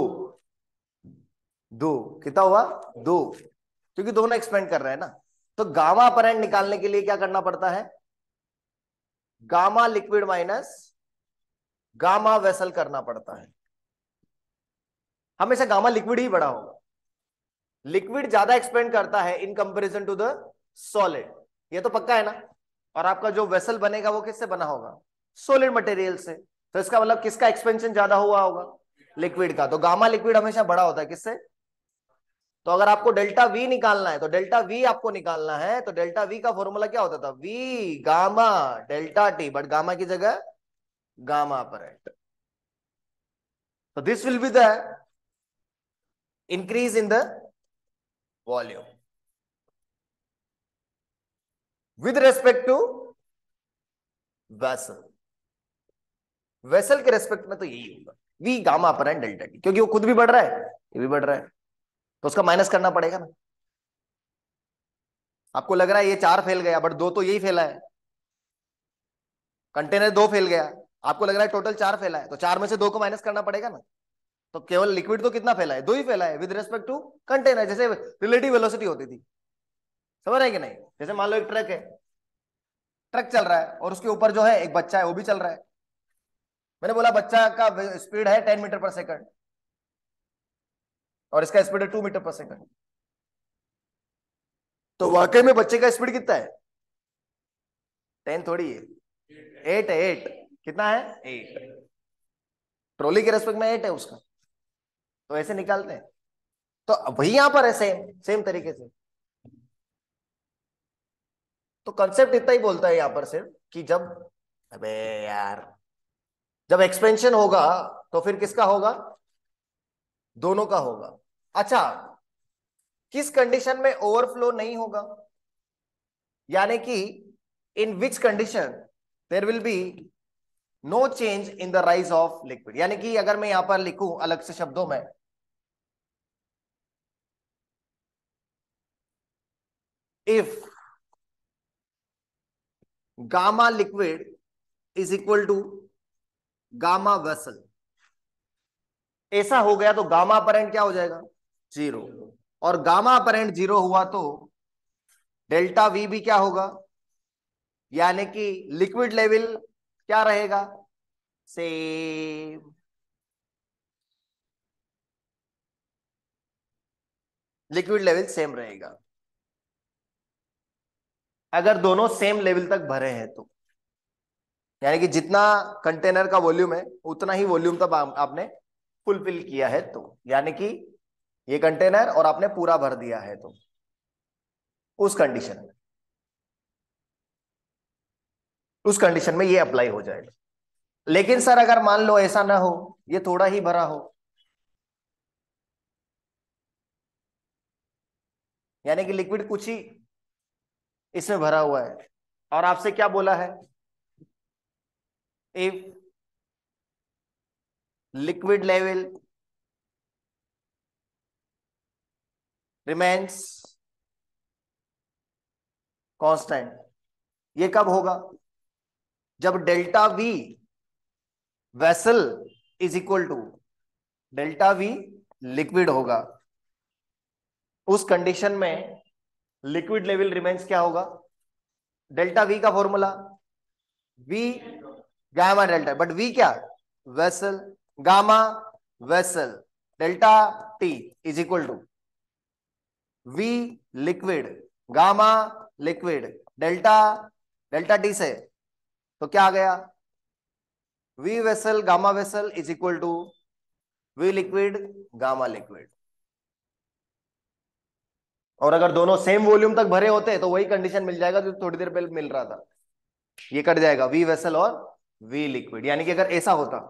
2 कितना हुआ? 2, क्योंकि दोनों एक्सपेंड कर रहे हैं ना। तो गामा अपरेंट निकालने के लिए क्या करना पड़ता है? Gamma liquid minus gamma vessel करना पड़ता है। हमेशा गामा लिक्विड ही बड़ा होगा, लिक्विड ज्यादा एक्सपेंड करता है in comparison to the solid, ये तो पक्का है ना। और आपका जो वेसल बनेगा वो किससे बना होगा? सॉलिड मटेरियल से। तो इसका मतलब किसका एक्सपेंशन ज्यादा हुआ होगा? लिक्विड का। तो गामा लिक्विड हमेशा बड़ा होता है किससे? तो अगर आपको डेल्टा वी निकालना है, तो डेल्टा वी आपको निकालना है, तो डेल्टा वी का फॉर्मूला क्या होता था? V gamma delta T, but gamma की जगह गामा अपरेंट। तो this will be the increase in the volume with respect to vessel. Vessel के रेस्पेक्ट में तो यही होगा, V gamma apparent delta T, क्योंकि वो खुद भी बढ़ रहा है, ये भी बढ़ रहा है, तो उसका माइनस करना पड़ेगा ना। आपको लग रहा है ये 4 फैल गया, बट 2 तो यही फैला है, कंटेनर 2 फैल गया, आपको लग रहा है टोटल 4 फैला है, तो 4 में से 2 को माइनस करना पड़ेगा ना। तो केवल लिक्विड तो कितना फैला है? 2 ही फैला है विद रेस्पेक्ट टू कंटेनर, जैसे रिलेटिव वेलोसिटी होती थी। समझ रहे हैं कि नहीं? जैसे मान लो एक ट्रक है, ट्रक चल रहा है और उसके ऊपर जो है एक बच्चा है, वो भी चल रहा है। मैंने बोला बच्चा का स्पीड है 10 मीटर पर सेकंड और इसका स्पीड है 2 मीटर पर सेकंड, तो वाकई में बच्चे का स्पीड कितना है? 10 थोड़ी है, 8 है, 8। कितना है? 8। ट्रॉली के रेस्पेक्ट में 8 है उसका, तो ऐसे निकालते हैं। तो वही यहां पर है, सेम सेम तरीके से। तो कंसेप्ट इतना ही बोलता है यहां पर सिर्फ कि जब, अबे यार, जब एक्सपेंशन होगा तो फिर किसका होगा? दोनों का होगा। अच्छा, किस कंडीशन में ओवरफ्लो नहीं होगा, यानी कि in which condition there will be no change in the rise of liquid. यानी कि अगर मैं यहां पर लिखूं अलग से शब्दों में, if gamma liquid is equal to gamma vessel, ऐसा हो गया तो गामा अपरेंट क्या हो जाएगा? 0। और गामा अपरेंट 0 हुआ तो डेल्टा वी भी क्या होगा? यानी कि लिक्विड लेवल क्या रहेगा? सेम। लिक्विड लेवल सेम रहेगा अगर दोनों सेम लेवल तक भरे हैं तो। यानी कि जितना कंटेनर का वॉल्यूम है उतना ही वॉल्यूम तक आपने फुलफिल किया है, तो यानी कि ये कंटेनर और आपने पूरा भर दिया है, तो उस कंडीशन में ये अप्लाई हो जाएगा। लेकिन सर अगर मान लो ऐसा ना हो, ये थोड़ा ही भरा हो, यानी कि लिक्विड कुछ ही इसमें भरा हुआ है, और आपसे क्या बोला है? If liquid level remains constant, ये कब होगा? जब delta V vessel is equal to delta V liquid होगा। उस कंडीशन में लिक्विड लेवल रिमेन्स क्या होगा? डेल्टा वी का formula V gamma delta, but V क्या? Vessel. Gamma vessel, delta T is equal to V liquid gamma liquid delta delta T से, तो क्या आ गया? V vessel gamma vessel is equal to V liquid gamma liquid. और अगर दोनों same volume तक भरे होते तो वही कंडीशन मिल जाएगा जो थोड़ी देर पहले मिल रहा था, ये कट जाएगा वी वेसल और वी लिक्विड। यानी कि अगर ऐसा होता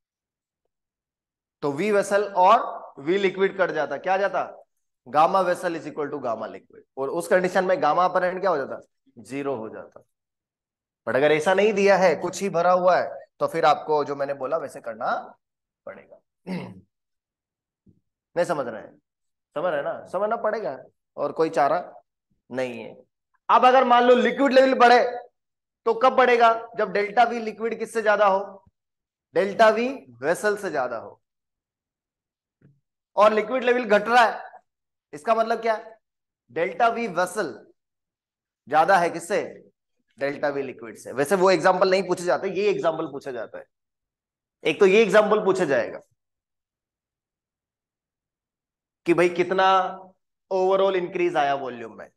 तो वी वेसल और वी लिक्विड कट जाता, क्या जाता? Gamma vessel is equal to gamma liquid, और उस कंडीशन में गामा अपरेंट क्या हो जाता? 0 हो जाता। बट अगर ऐसा नहीं दिया है, कुछ ही भरा हुआ है, तो फिर आपको जो मैंने बोला वैसे करना पड़ेगा। नहीं समझ रहे हैं? समझ रहे हैं ना? समझना पड़ेगा, और कोई चारा नहीं है। अब अगर मान लो लिक्विड लेवल बढ़े, तो कब बढ़ेगा? जब डेल्टा वी लिक्विड किससे ज्यादा हो? डेल्टा वी वेसल से ज्यादा हो। और लिक्विड लेवल घट रहा है, इसका मतलब क्या? डेल्टा वी वेसल ज्यादा है किससे? डेल्टा वी लिक्विड से। वैसे वो एग्जांपल नहीं पूछे जाते, ये एग्जांपल पूछा जाता है। एक तो ये एग्जांपल पूछा जाएगा कि भाई कितना ओवरऑल इंक्रीज आया वॉल्यूम में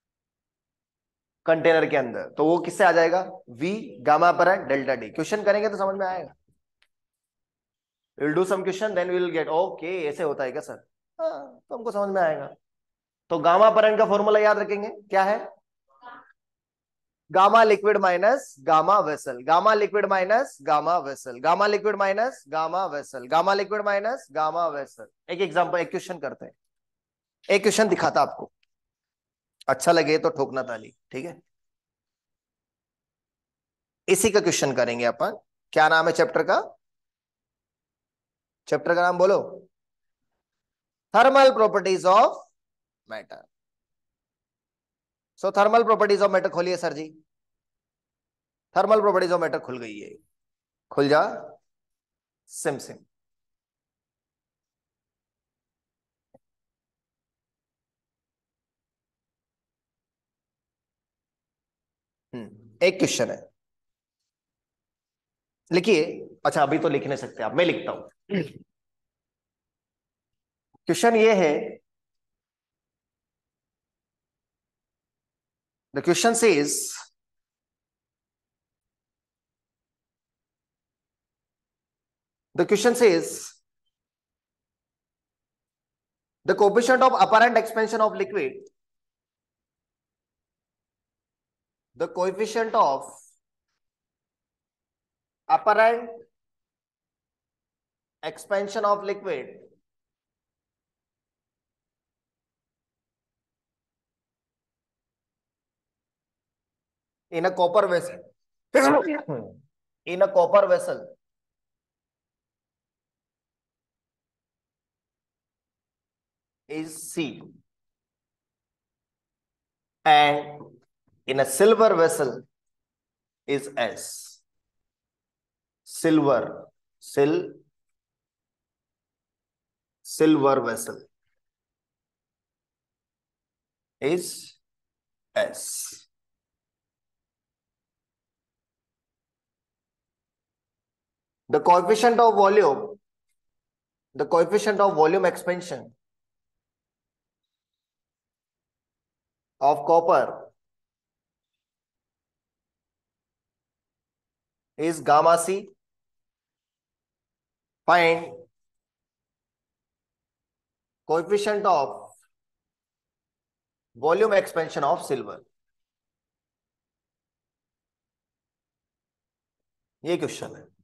कंटेनर के अंदर, तो वो किससे आ जाएगा? वी गामा पर है डेल्टा डी। क्वेश्चन करेंगे तो समझ में आएगा। Will do some question then will get okay ऐसे होता है क्या सर? हाँ, तो हमको समझ में आएगा। तो गामा पर का फॉर्मूला याद रखेंगे, क्या है? Gamma liquid minus gamma vessel, gamma liquid minus gamma vessel, gamma liquid minus gamma vessel, gamma liquid minus gamma vessel. एक एग्जांपल, एक क्वेश्चन करते हैं, एक क्वेश्चन दिखाता आपको, अच्छा लगे तो ठोकना ताली, ठीक है? इसी का क्वेश्चन करेंगे अपन। क्या नाम है चैप्टर का? चैप्टर का नाम बोलो। Thermal properties of matter. So thermal properties of matter खोलिए sir ji. Thermal properties of matter खुल गई है, खुल जा। SIM SIM. एक क्वेश्चन है, लिखिए। अच्छा अभी तो लिख नहीं सकते आप, मैं लिखता हूं। क्वेश्चन ये है, the question says the question says the coefficient of apparent expansion of liquid, the coefficient of apparent expansion of liquid in a copper vessel in a copper vessel is C, and in a silver vessel is S. Silver, silver vessel is S. The coefficient of volume, the coefficient of volume expansion of copper is gamma C. Find coefficient of volume expansion of silver. ये question है।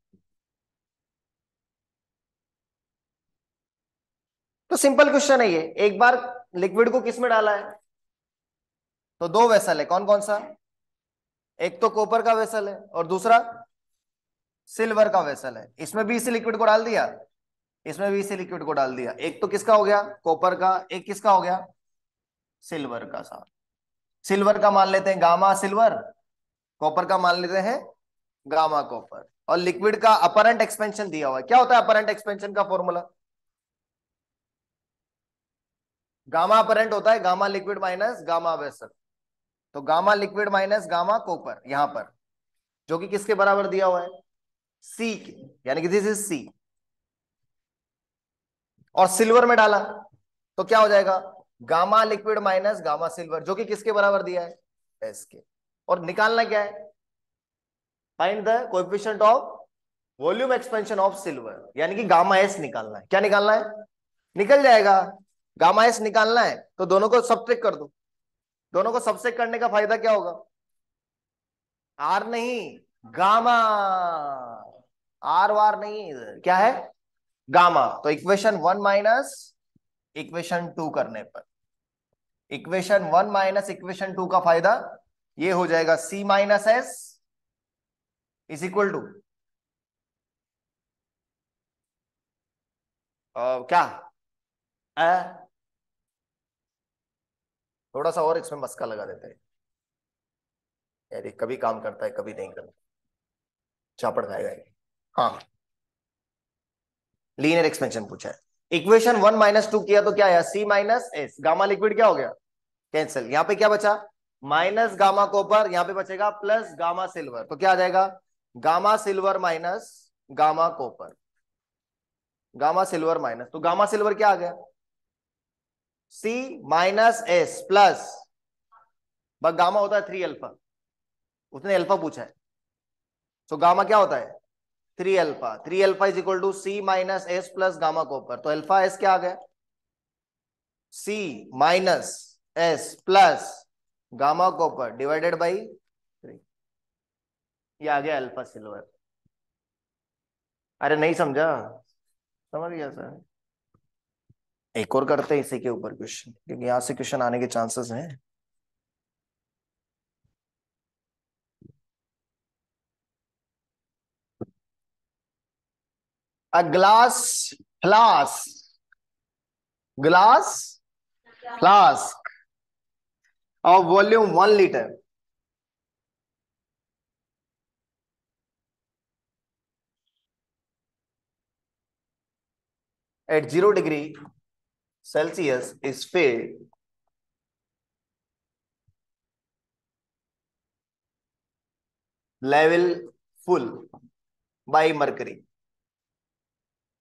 तो simple question है ये। एक बार liquid को किस में डाला है? तो दो वेसल है, कौन कौन सा? एक तो कॉपर का वेसल है और दूसरा सिल्वर का वेसल है। इसमें भी इसी लिक्विड को डाल दिया, इसमें भी इसी लिक्विड को डाल दिया। एक तो किसका हो गया? कॉपर का। एक किसका हो गया? सिल्वर का। साथ सिल्वर का मान लेते हैं गामा सिल्वर, कॉपर का मान लेते हैं गामा कॉपर। और लिक्विड का अपरेंट एक्सपेंशन दिया हुआ है। क्या होता है अपरेंट एक्सपेंशन का फॉर्मूला? गामा अपरेंट होता है gamma liquid minus gamma vessel. तो gamma liquid minus gamma copper यहां पर, जो कि किसके बराबर दिया हुआ है? सी के, यानी कि दिस इज सी। और सिल्वर में डाला तो क्या हो जाएगा? Gamma liquid minus gamma silver, जो कि किसके बराबर दिया है? एस के। और निकालना क्या है? Find the coefficient of volume expansion of silver, यानी कि गामा एस निकालना है। क्या निकालना है? निकल जाएगा। गामा एस निकालना है तो दोनों को सब्ट्रैक्ट कर दो। दोनों को सब्ट्रैक्ट करने का फायदा क्या होगा? आर नहीं, गामा। आर वार नहीं, क्या है? गामा। तो इक्वेशन 1 माइनस इक्वेशन 2 करने पर, इक्वेशन 1 माइनस इक्वेशन 2 का फायदा ये हो जाएगा, C minus S is equal to क्या? थोड़ा सा और इसमें मस्का लगा देते हैं, यार कभी काम करता है कभी नहीं करता, चापड़ खाएगा ये। हाँ, लीनियर एक्सपेंशन पूछा है। इक्वेशन 1 माइनस 2 किया तो क्या आया? C minus S. Gamma liquid क्या हो गया? कैंसिल। यहां पे क्या बचा? माइनस गामा कॉपर, यहां पे बचेगा प्लस गामा सिल्वर। तो क्या आ जाएगा? Gamma silver minus gamma copper. Gamma silver minus, तो गामा सिल्वर क्या आ गया? सी माइनस एस प्लस, बस गामा होता है 3 अल्फा, उसने अल्फा पूछा है। तो गामा क्या होता है? 3 alpha. 3 alpha is equal to C minus S plus gamma copper. तो अल्फा एस क्या आ गया? C minus S plus gamma copper divided by 3। ये आ गया अल्फा सिल्वर। अरे नहीं समझा? समझ गया सर। एक और करते हैं इसी के ऊपर क्वेश्चन, क्योंकि यहां से क्वेश्चन आने के चांसेस हैं। A glass flask, glass flask of volume 1 liter at 0 degree Celsius is filled level full by mercury.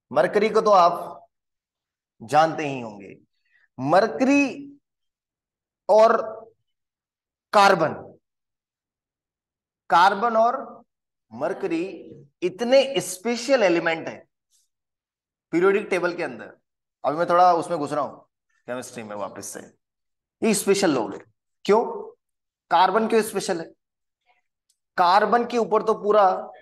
Mercury को तो आप जानते ही होंगे। मरकरी और कार्बन, कार्बन और मरकरी इतने स्पेशल एलिमेंट है पीरियोडिक टेबल के अंदर। अभी मैं थोड़ा उसमें घुस रहा हूं केमिस्ट्री में वापस से। ये स्पेशल लोग है। क्यों? कार्बन क्यों स्पेशल है? कार्बन के ऊपर तो पूरा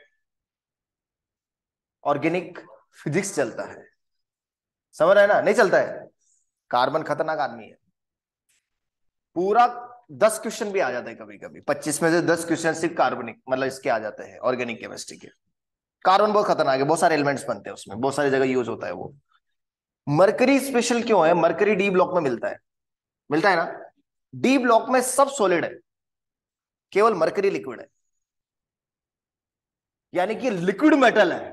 ऑर्गेनिक फिजिक्स चलता है, समझ रहे हैं ना? नहीं चलता है? कार्बन खतरनाक आदमी है। पूरा 10 क्वेश्चन भी आ जाते हैं कभी कभी, 25 में से 10 क्वेश्चन सिर्फ कार्बनिक मतलब इसके आ जाते हैं, ऑर्गेनिक केमिस्ट्री के। कार्बन बहुत खतरनाक है, बहुत सारे एलिमेंट्स बनते हैं उसमें, बहुत सारी जगह यूज होता है वो। मरकरी स्पेशल क्यों है? मरकरी डी ब्लॉक में मिलता है, मिलता है ना? डी ब्लॉक में सब सॉलिड है, केवल मरकरी लिक्विड है, यानी कि लिक्विड मेटल है।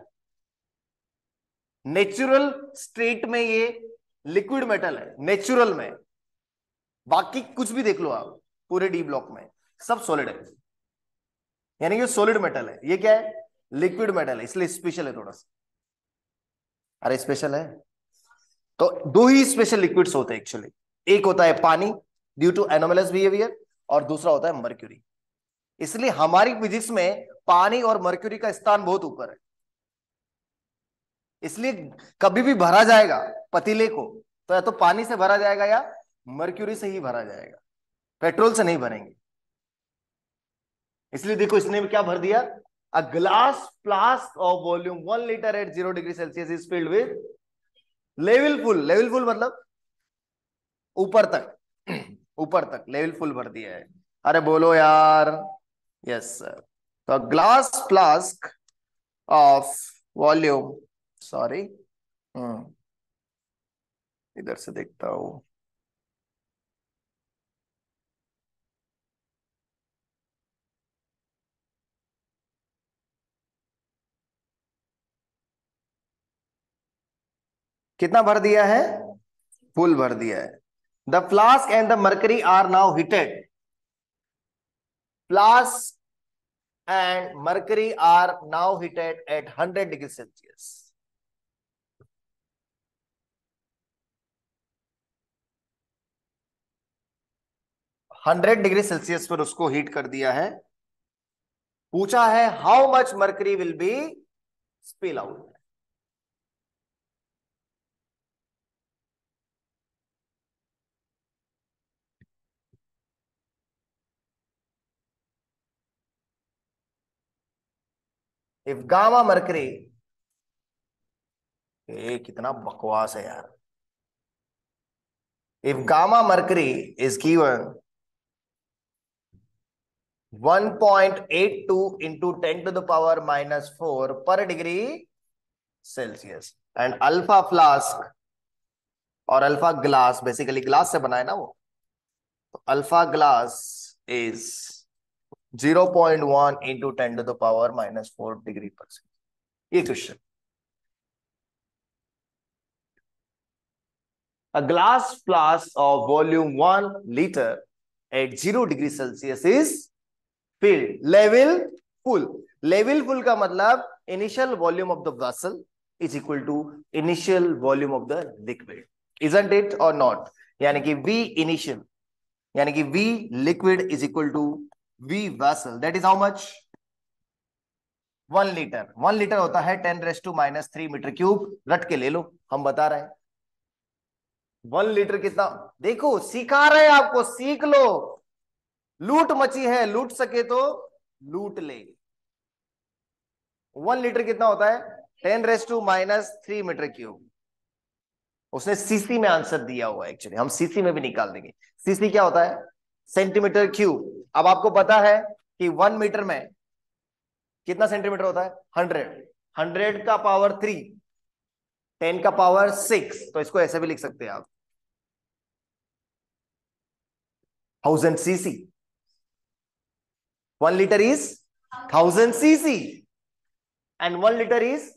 नेचुरल स्टेट में ये लिक्विड मेटल है, नेचुरल में। बाकी कुछ भी देख लो आप, पूरे डी ब्लॉक में सब सॉलिड है, यानी कि सॉलिड मेटल है। ये क्या है? लिक्विड मेटल है, इसलिए स्पेशल है थोड़ा सा। अरे स्पेशल है तो दो ही स्पेशल लिक्विड्स होते हैं एक्चुअली। एक होता है पानी ड्यू टू एनोमलस बिहेवियर, और दूसरा होता है मर्क्यूरी। इसलिए हमारी फिजिक्स में पानी और मर्क्यूरी का स्थान बहुत ऊपर है। इसलिए कभी भी भरा जाएगा पतीले को तो या तो पानी से भरा जाएगा या मर्क्यूरी से ही भरा जाएगा, पेट्रोल से नहीं भरेंगे। इसलिए देखो इसने भी क्या भर दिया, a glass flask of volume 1 litre at 0 degree Celsius is filled with level full. Level full मतलब ऊपर तक, ऊपर तक लेवल फुल भर दिया है। अरे बोलो यार। Yes sir. तो glass flask of volume, sorry, इधर से देखता हूं। कितना भर दिया है? फुल भर दिया है। The flask and the mercury are now heated. Flask and mercury are now heated at 100 degrees Celsius. 100 degree Celsius पर उसको हीट कर दिया है। पूछा है how much mercury will be spill out. If gamma mercury, ये कितना बकवास है यार। If gamma mercury is given 1.82 into 10 to the power minus 4 per degree Celsius, and alpha flask और अल्फा ग्लास, बेसिकली ग्लास से बना है ना वो, तो alpha glass is 0.1 into 10 to the power minus 4 degree percent. ये question. A glass flask of volume 1 liter at 0 degree Celsius is filled level full। level full का मतलब initial volume of the vessel is equal to initial volume of the liquid, isn't it or not? यानी कि V initial, यानी कि V liquid is equal to V vessel, that is how much? 1 litre. 1 litre होता है 10⁻³ metre cube. रट के ले लो, हम बता रहे हैं। 1 लीटर कितना? देखो सिखा रहे हैं आपको, सीख लो। लूट मची है, लूट सके तो लूट ले। 1 लीटर कितना होता है? 10⁻³ मीटर क्यूब। उसने सीसी में आंसर दिया हुआ है, एक्चुअली हम सीसी में भी निकाल देंगे। सीसी क्या होता है? Centimetre cube. अब आपको पता है कि 1 मीटर में कितना सेंटीमीटर होता है? 100। 100 का पावर 3, 10 का पावर 6, तो इसको ऐसे भी लिख सकते हैं आप, 1000 cc। 1 litre is 1000 cc and 1 litre is,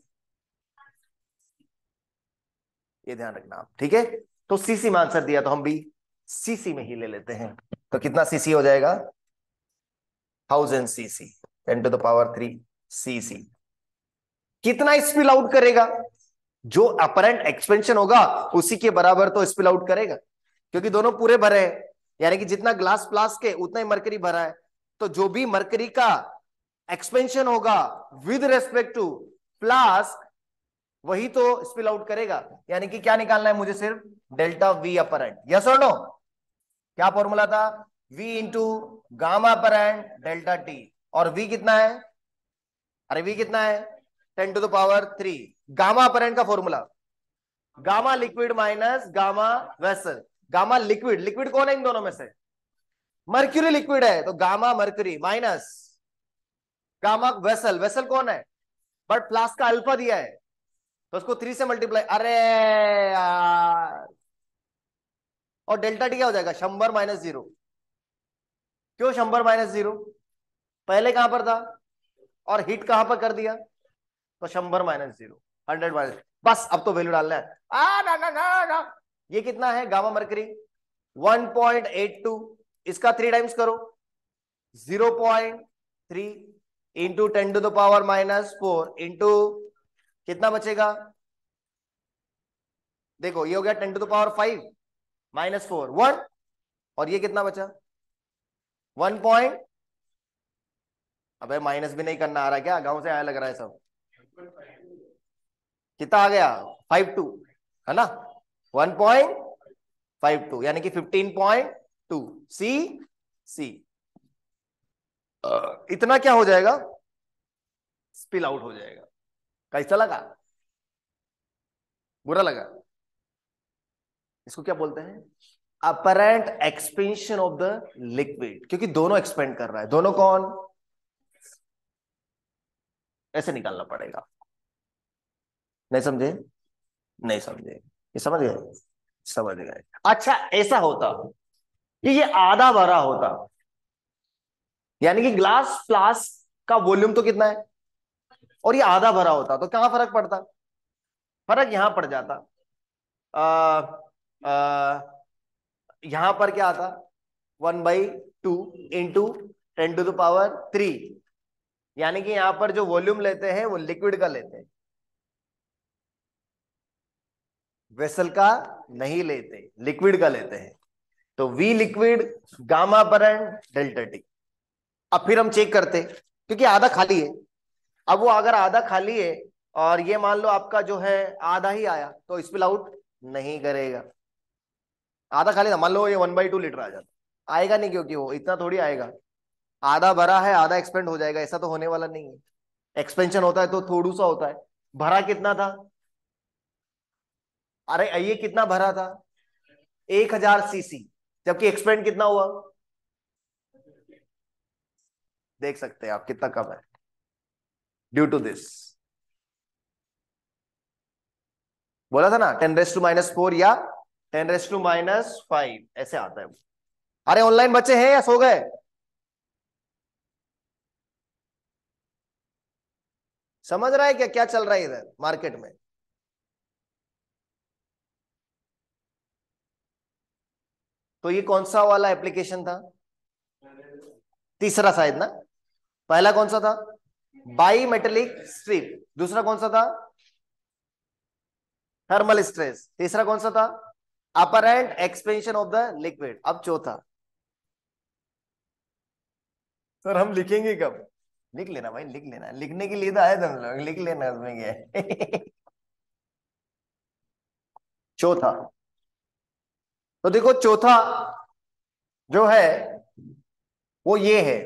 ये ध्यान रखना आप, ठीक है? तो सीसी में आंसर दिया तो हम भी सीसी में ही ले लेते हैं। तो कितना सीसी हो जाएगा? 1000 cc, 10⁻³ cc। कितना स्पिल आउट करेगा? जो अपरेंट एक्सपेंशन होगा उसी के बराबर तो स्पिल आउट करेगा, क्योंकि दोनों पूरे भरे हैं, यानी कि जितना ग्लास फ्लास्क है उतना ही मरकरी भरा है, तो जो भी मरकरी का एक्सपेंशन होगा विद रेस्पेक्ट टू फ्लास्क वही तो स्पिल आउट करेगा। यानी कि क्या निकालना है मुझे, सिर्फ डेल्टा वी अपरेंट। यस और नो? क्या फॉर्मूला था? V into gamma apparent delta T. और वी कितना है? अरे वी कितना है? 10⁻³ गामा अपरेंट का formula, gamma liquid minus gamma vessel. Gamma liquid, liquid कौन है इन दोनों में से? मर्क्यूरी लिक्विड है, तो gamma mercury minus gamma vessel, vessel कौन है? बट फ्लास्क का अल्फा दिया है तो उसको 3 से मल्टीप्लाई। अरे यार, और डेल्टा टी क्या हो जाएगा? 100 - 0। क्यों 100 - 0? पहले कहां पर था और हिट कहां पर कर दिया, तो 100 - 0, 100 बस। अब तो वैल्यू डालना है। ना ना ना ना, ये कितना है गामा मरकरी? 1.82। इसका 3 टाइम्स करो, 0.3 इंटू 10⁻⁻4 इंटू कितना बचेगा? देखो ये हो गया 10⁵ -4 1, और ये कितना बचा? 1 अबे माइनस भी नहीं करना आ रहा क्या? गांव से आया लग रहा है सब। कितना आ गया? 52 है ना? 1.52 यानी कि 15.2 सी सी। इतना क्या हो जाएगा? स्पिल आउट हो जाएगा। कैसा लगा? बुरा लगा? इसको क्या बोलते हैं? Apparent expansion of the liquid, क्योंकि दोनों एक्सपेंड कर रहा है। दोनों कौन? ऐसे निकालना पड़ेगा। नहीं समझे? नहीं समझे? ये समझ गए? समझ गए। अच्छा, ऐसा होता कि ये आधा भरा होता, यानी कि ग्लास फ्लास्क का वॉल्यूम तो कितना है, और ये आधा भरा होता, तो कहां फर्क पड़ता? फर्क यहां पड़ जाता। आ, आ, यहां पर क्या आता? 1/2 इंटू 10⁻3, यानी कि यहां पर जो वॉल्यूम लेते हैं वो लिक्विड का लेते हैं, वेसल का नहीं लेते, लिक्विड का लेते हैं। तो V liquid gamma apparent delta T. अब फिर हम चेक करते, क्योंकि आधा खाली है। अब वो अगर आधा खाली है और ये मान लो आपका जो है आधा ही आया, तो स्पिल आउट नहीं करेगा। आधा खाली था, मान लो ये 1/2 लीटर आ जाता, आएगा नहीं, क्योंकि वो इतना थोड़ी आएगा। आधा भरा है, आधा एक्सपेंड हो जाएगा, ऐसा तो होने वाला नहीं है। एक्सपेंशन होता है तो थोड़ा सा होता है। भरा कितना था? अरे ये कितना भरा था? 1000 सीसी, जबकि एक्सपेंड कितना हुआ? देख सकते हैं आप कितना कम है, ड्यू टू दिस। बोला था ना 10⁻⁻4 या 10⁻⁻5 ऐसे आता है। अरे ऑनलाइन बच्चे हैं या सो गए? समझ रहा है क्या क्या चल रहा है इधर मार्केट में? तो ये कौन सा वाला एप्लीकेशन था? तीसरा शायद ना। पहला कौन सा था? Bimetallic strip. दूसरा कौन सा था? Thermal stress. तीसरा कौन सा था? Apparent expansion of the liquid. अब चौथा। सर हम लिखेंगे कब? लिख लेना भाई, लिख लेना, लिखने के लिए तो आए तुम लोग, लिख लेना, उसमें क्या है। चौथा। तो देखो चौथा जो है वो ये है,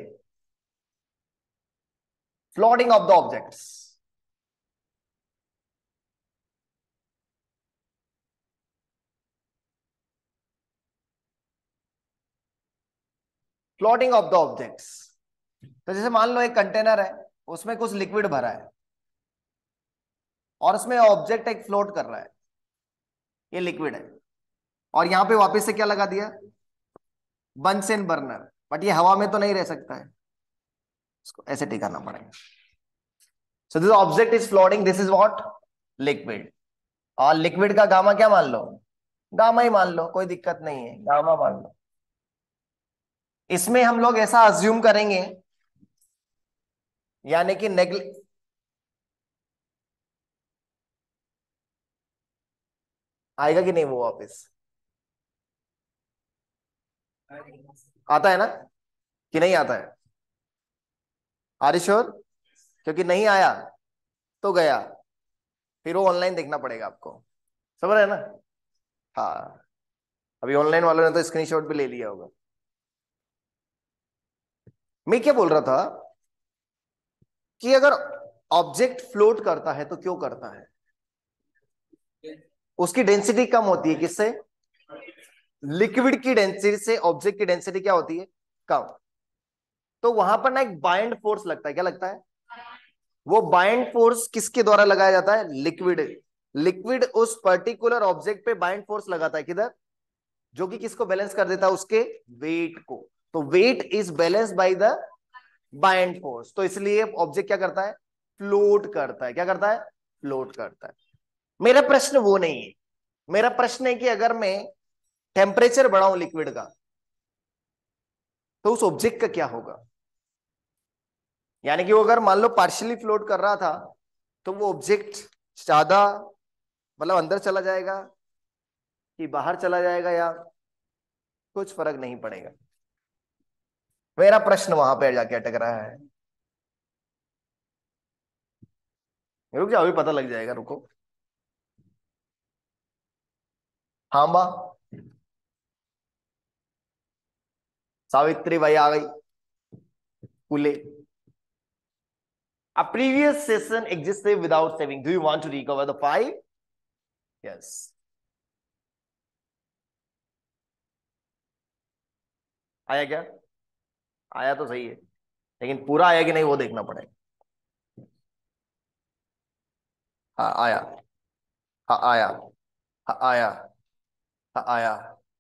floating of the objects. Floating of the objects. तो जैसे मान लो एक कंटेनर है, उसमें कुछ लिक्विड भरा है और उसमें ऑब्जेक्ट एक फ्लोट कर रहा है, ये लिक्विड है, और यहां पे वापस से क्या लगा दिया? Bunsen burner. बट ये हवा में तो नहीं रह सकता है, इसको ऐसे टिकाना पड़ेगा। So this object is floating, this is what? Liquid. और लिक्विड का गामा क्या मान लो? गामा ही मान लो, कोई दिक्कत नहीं है, गामा मान लो। इसमें हम लोग ऐसा अज्यूम करेंगे, यानी कि नेग्ल आएगा कि नहीं वो वापस? आता है ना कि नहीं आता है? Are you sure? क्योंकि नहीं आया तो गया, फिर वो ऑनलाइन देखना पड़ेगा आपको। समझ रहे हैं ना? हाँ, अभी ऑनलाइन वालों ने तो स्क्रीनशॉट भी ले लिया होगा। मैं क्या बोल रहा था कि अगर ऑब्जेक्ट फ्लोट करता है तो क्यों करता है? उसकी डेंसिटी कम होती है किससे? लिक्विड की डेंसिटी से ऑब्जेक्ट की डेंसिटी क्या होती है? कम। तो वहां पर ना एक बाइंड फोर्स लगता है। क्या लगता है? वो बाइंड फोर्स किसके द्वारा लगाया जाता है? लिक्विड। लिक्विड उस पर्टिकुलर ऑब्जेक्ट पे बाइंड फोर्स लगाता है, किधर? जो कि किसको बैलेंस कर देता है? उसके वेट को। तो weight is balance by the buoyant force. तो इसलिए ऑब्जेक्ट क्या करता है? फ्लोट करता है। क्या करता है? फ्लोट करता है। मेरा प्रश्न वो नहीं है। मेरा प्रश्न है कि अगर मैं टेम्परेचर बढ़ाऊं लिक्विड का, तो उस ऑब्जेक्ट का क्या होगा? यानी कि वो अगर मान लो पार्शियली फ्लोट कर रहा था, तो वो ऑब्जेक्ट ज्यादा मतलब अंदर चला जाएगा कि बाहर चला जाएगा, या कुछ फर्क नहीं पड़ेगा? मेरा प्रश्न वहां पे जाके अटक रहा है। रुक जाओ, अभी पता लग जाएगा, रुको। हाँ बा, सावित्री बाई आ गई। कूले। A previous session existed without saving. Do you want to recover the 5? Yes. आया क्या? आया तो सही है, लेकिन पूरा आया कि नहीं वो देखना पड़ेगा। हाँ आया। हाँ आया। हाँ आया। हाँ आया।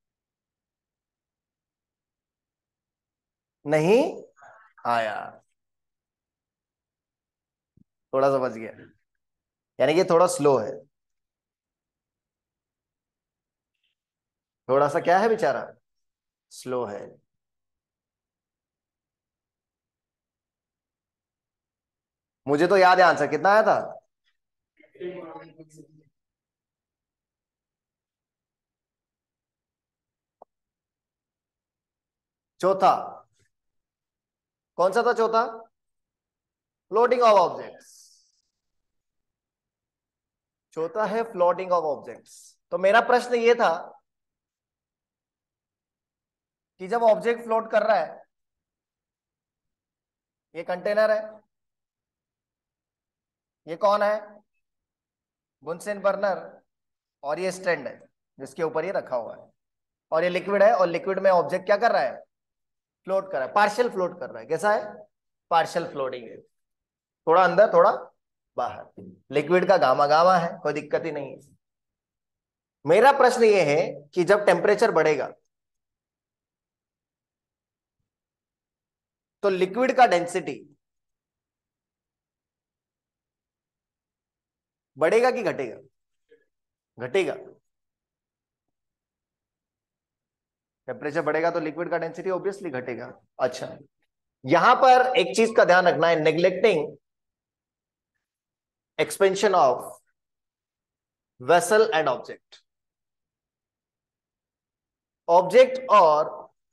नहीं आया। थोड़ा सा बच गया, यानी कि थोड़ा स्लो है। थोड़ा सा क्या है बेचारा? स्लो है। मुझे तो याद है आंसर कितना आया था। चौथा। कौन सा था चौथा? Floating of objects. चौथा है फ्लोटिंग ऑफ ऑब्जेक्ट्स। तो मेरा प्रश्न ये था कि जब ऑब्जेक्ट फ्लोट कर रहा है, ये कंटेनर है, ये कौन है? Bunsen burner. और ये स्टैंड है जिसके ऊपर ये रखा हुआ है, और ये लिक्विड है, और लिक्विड में ऑब्जेक्ट क्या कर रहा है? फ्लोट कर रहा है, पार्शियल फ्लोट कर रहा है। कैसा है? पार्शियल फ्लोटिंग है। थोड़ा अंदर थोड़ा बाहर। लिक्विड का गामा गामा है, कोई दिक्कत ही नहीं है। मेरा प्रश्न ये है कि जब टेम्परेचर बढ़ेगा तो लिक्विड का डेंसिटी बढ़ेगा कि घटेगा? घटेगा। टेम्परेचर बढ़ेगा तो लिक्विड का डेंसिटी ऑब्वियसली घटेगा। अच्छा, यहां पर एक चीज का ध्यान रखना है, neglecting expansion of vessel and object. Object और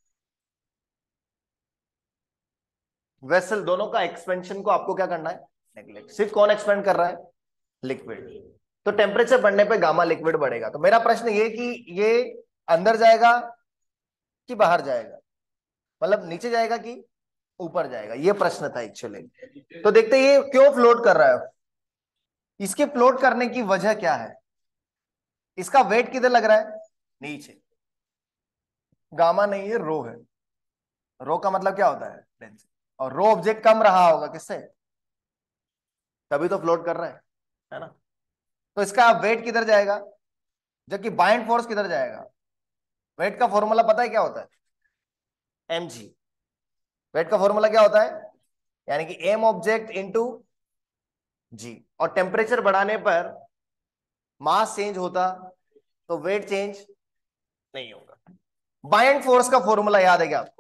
वेसल दोनों का एक्सपेंशन को आपको क्या करना है? नेग्लेक्ट। सिर्फ कौन एक्सपेंड कर रहा है? लिक्विड। तो टेम्परेचर बढ़ने पे गामा लिक्विड बढ़ेगा। तो मेरा प्रश्न ये कि ये अंदर जाएगा कि बाहर जाएगा, मतलब नीचे जाएगा कि ऊपर जाएगा, ये प्रश्न था एक्चुअली। तो देखते हैं ये क्यों फ्लोट कर रहा है। इसके फ्लोट करने की वजह क्या है? इसका वेट किधर लग रहा है? नीचे। गामा नहीं है, रो है। रो का मतलब क्या होता है? डेंसिटी। और रो ऑब्जेक्ट कम रहा होगा किससे? तभी तो फ्लोट कर रहा है ना? तो इसका वेट किधर जाएगा, जबकि बाइंड फोर्स किधर जाएगा? वेट का फॉर्मूला पता है क्या होता है? mg। वेट का फॉर्मूला क्या होता है? यानी कि एम ऑब्जेक्ट इंटू जी। और टेम्परेचर बढ़ाने पर मास चेंज होता, तो वेट चेंज नहीं होगा। बायंड फोर्स का फॉर्मूला याद है क्या आपको?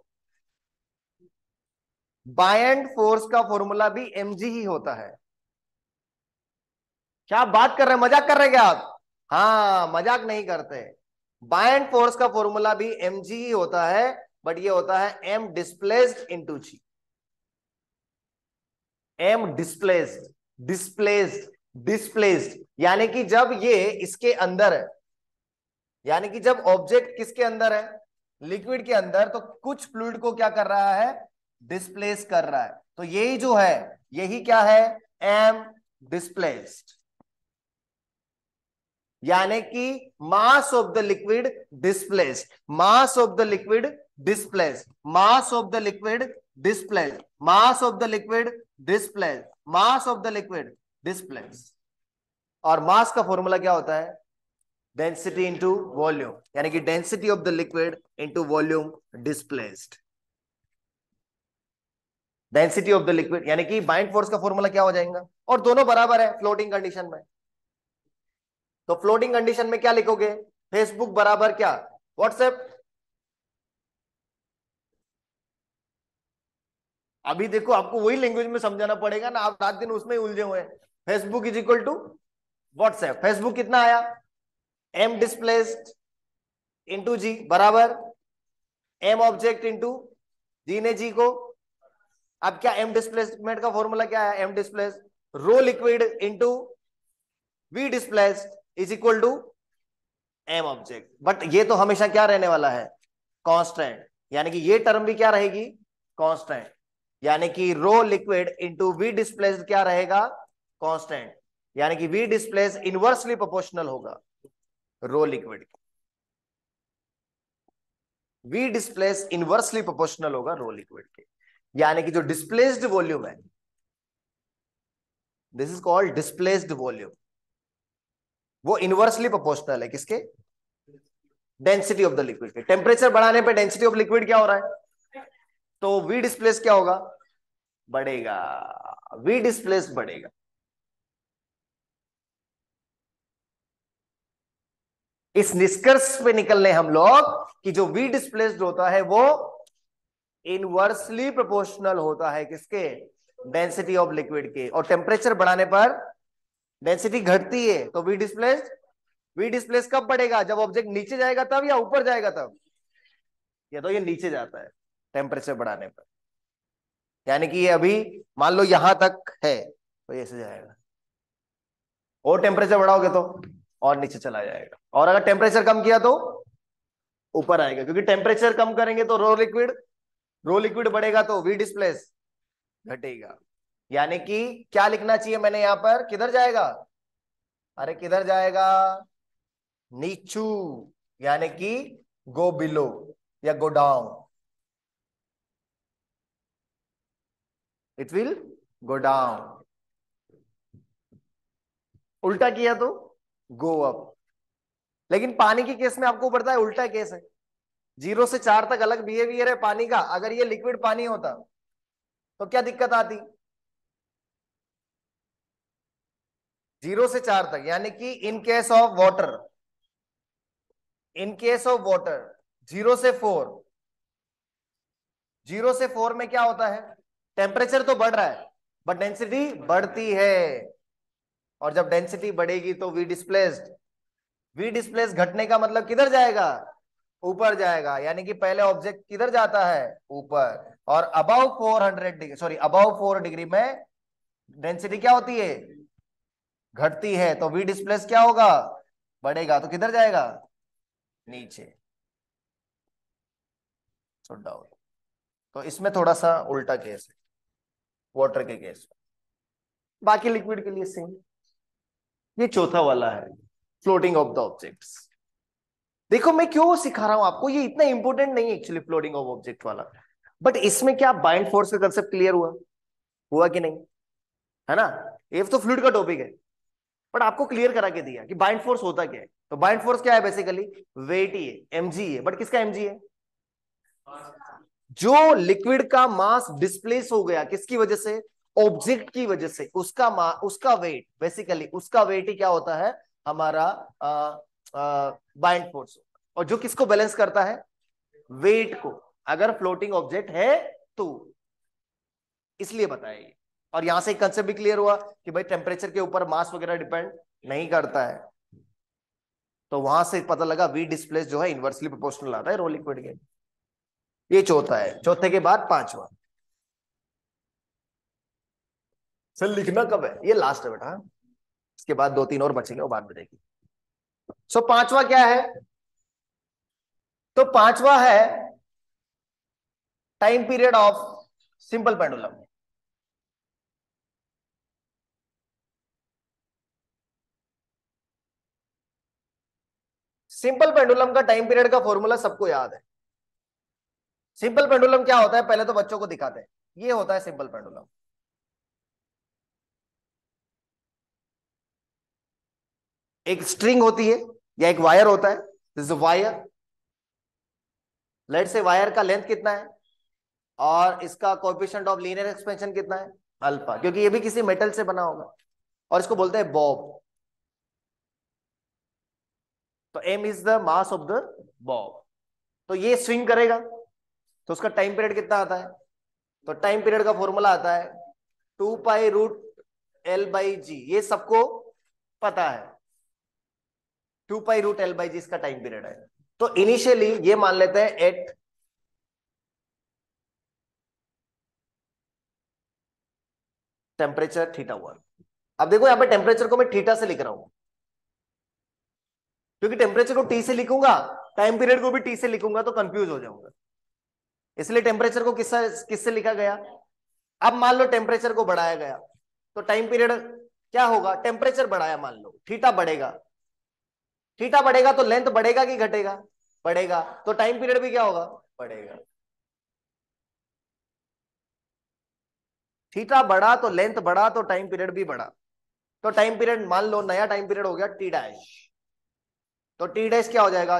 बायंड फोर्स का फॉर्मूला भी mg ही होता है। क्या आप बात कर रहे हैं, मजाक कर रहे हैं क्या आप? हाँ, मजाक नहीं करते। बाइंड फोर्स का फॉर्मूला भी mg ही होता है, बट ये होता है m displaced into g। m displaced, displaced, displaced, यानी कि जब ये इसके अंदर है, यानी कि जब ऑब्जेक्ट किसके अंदर है, लिक्विड के अंदर, तो कुछ फ्लूइड को क्या कर रहा है, डिस्प्लेस कर रहा है। तो यही जो है, यही क्या है, m डिस्प्लेस्ड, यानी कि mass of the liquid displaced, mass of the liquid displaced, mass of the liquid displaced, mass of the liquid displaced, mass of the liquid displaced. और मास का फॉर्मूला क्या होता है, डेंसिटी इंटू वॉल्यूम, यानी कि density of the liquid into volume displaced. Density of the liquid, यानी कि bind force का फॉर्मूला क्या हो जाएगा, और दोनों बराबर है फ्लोटिंग कंडीशन में। तो फ्लोटिंग कंडीशन में क्या लिखोगे, फेसबुक बराबर क्या, व्हाट्सएप। अभी देखो आपको वही लैंग्वेज में समझाना पड़ेगा ना, आप रात दिन उसमें ही उलझे हुए हैं। Facebook is equal to WhatsApp. Facebook कितना आया, एम डिस्प्लेस्ड इंटू जी बराबर एम ऑब्जेक्ट इंटू जी ने जी को। अब क्या एम डिस्प्लेसमेंट का फॉर्मूला क्या है, M displace rho liquid into V displaced is equal to M object. But ये तो हमेशा क्या रहने वाला है, कांस्टेंट, यानी कि ये टर्म भी क्या रहेगी, कांस्टेंट, यानी कि rho liquid into V displaced क्या रहेगा, कांस्टेंट, यानी कि वी डिस्प्लेस इनवर्सली प्रोपोर्शनल होगा rho liquid, V displace inversely proportional होगा रो लिक्विड के। यानी कि जो डिस्प्लेस्ड वॉल्यूम है, this is called displaced volume, वो इनवर्सली प्रोपोर्शनल है किसके, डेंसिटी ऑफ द लिक्विड के। टेम्परेचर बढ़ाने पे डेंसिटी ऑफ लिक्विड क्या हो रहा है, तो वी डिस्प्लेस क्या होगा, बढ़ेगा, वी डिस्प्लेस बढ़ेगा। इस निष्कर्ष पे निकलने हम लोग कि जो वी डिस्प्लेस्ड होता है वो इनवर्सली प्रोपोर्शनल होता है किसके, डेंसिटी ऑफ लिक्विड के। और टेम्परेचर बढ़ाने पर डेंसिटी घटती है, तो वी डिस्प्लेस्ड, वी डिस्प्लेस कब बढ़ेगा, जब ऑब्जेक्ट नीचे जाएगा तब, या ऊपर जाएगा तब, या तो ये नीचे जाता है टेम्परेचर बढ़ाने पर। यानी कि ये अभी मान लो यहां तक है, तो ये ऐसे जाएगा, और टेम्परेचर बढ़ाओगे तो और नीचे चला जाएगा, और अगर टेम्परेचर कम किया तो ऊपर आएगा, क्योंकि टेम्परेचर कम करेंगे तो रो लिक्विड, रो लिक्विड बढ़ेगा तो वी डिस्प्लेस घटेगा। यानी कि क्या लिखना चाहिए मैंने यहां पर, किधर जाएगा, अरे किधर जाएगा, नीचू, यानी कि गो बिलो या go down, it will go down. उल्टा किया तो गो अप। लेकिन पानी के केस में आपको पता है उल्टा केस है, 0 से 4 तक अलग बिहेवियर है पानी का। अगर ये लिक्विड पानी होता तो क्या दिक्कत आती, 0 से 4 तक, यानी कि in case of water, in case of water 0 से 4, 0 से 4 में क्या होता है, टेम्परेचर तो बढ़ रहा है बट डेंसिटी बढ़ती है, और जब डेंसिटी बढ़ेगी तो वी डिस्प्लेस्ड, वी डिस्प्लेस घटने का मतलब किधर जाएगा, ऊपर जाएगा। यानी कि पहले ऑब्जेक्ट किधर जाता है, ऊपर, और above 400 degree, sorry above 4 degree में डेंसिटी क्या होती है, घटती है, तो वी डिस्प्लेस क्या होगा, बढ़ेगा, तो किधर जाएगा, नीचे, डाउन। तो इसमें थोड़ा सा उल्टा केस है वाटर के केस में, बाकी लिक्विड के लिए सेम। ये चौथा वाला है, फ्लोटिंग ऑफ द ऑब्जेक्ट्स। देखो मैं क्यों सिखा रहा हूं आपको, ये इतना इंपॉर्टेंट नहीं है एक्चुअली फ्लोटिंग ऑफ ऑब्जेक्ट वाला, बट इसमें क्या बाइंड फोर्स का कंसेप्ट क्लियर हुआ, हुआ कि नहीं, है ना। ये तो फ्लूइड का टॉपिक है, बट आपको क्लियर करा के दिया कि बाइंड फोर्स होता क्या है। तो बाइंड फोर्स क्या है, बेसिकली वेट ही है, एमजी है, बट किसका एमजी है, जो लिक्विड का मास डिस्प्लेस हो गया किसकी वजह से, ऑब्जेक्ट की वजह से, उसका उसका वेट, बेसिकली उसका वेट ही क्या होता है, हमारा बाइंड फोर्स। और जो किसको बैलेंस करता है, वेट को, अगर फ्लोटिंग ऑब्जेक्ट है तो, इसलिए बताया। और यहां से एक कंसेप्ट भी क्लियर हुआ कि भाई टेम्परेचर के ऊपर मास वगैरह डिपेंड नहीं करता है। तो वहां से पता लगा वी डिस्प्लेस जो है इनवर्सली प्रोपोर्शनल आता है रो लिक्विड के। ये चौथा है, चौथे के बाद पांचवा। सर लिखना कब है? ये लास्ट है बेटा, इसके बाद दो तीन और बचेंगे, वो बाद में देखिए। सो पांचवा क्या है? तो पांचवा है time period of simple pendulum. Simple pendulum का टाइम पीरियड का फॉर्मूला सबको याद है। सिंपल पेंडुलम क्या होता है पहले तो बच्चों को दिखाते हैं। ये होता है सिंपल पेंडुलम। एक स्ट्रिंग होती है या एक वायर होता है, this is wire. Let say wire का लेंथ कितना है और इसका कोएफिशिएंट ऑफ लीनियर एक्सपेंशन कितना है? अल्फा, क्योंकि ये भी किसी मेटल से बना होगा और इसको बोलते हैं बॉब। तो M is the mass of the bob. तो ये स्विंग करेगा तो उसका टाइम पीरियड कितना आता है? तो टाइम पीरियड का फॉर्मूला आता है 2π√L/g। ये सबको पता है, 2π√L/g इसका टाइम पीरियड है। तो इनिशियली ये मान लेते हैं एट टेम्परेचर θ1। अब देखो यहां पे टेम्परेचर को मैं थीटा से लिख रहा हूं, क्योंकि टेम्परेचर को टी से लिखूंगा टाइम पीरियड को भी टी से लिखूंगा तो कंफ्यूज हो जाऊंगा, इसलिए टेम्परेचर को किससे लिखा गया। अब मान लो टेम्परेचर को बढ़ाया गया तो टाइम पीरियड क्या होगा? टेम्परेचर बढ़ाया मान लो, थीटा बढ़ेगा। थीटा बढ़ेगा तो लेंथ बढ़ेगा कि घटेगा? बढ़ेगा, तो टाइम पीरियड भी क्या होगा? बढ़ेगा। थीटा बढ़ा तो लेंथ बढ़ा तो टाइम पीरियड भी बढ़ा। तो टाइम पीरियड मान लो नया टाइम पीरियड हो गया टी डैश। तो टी डैश क्या हो जाएगा?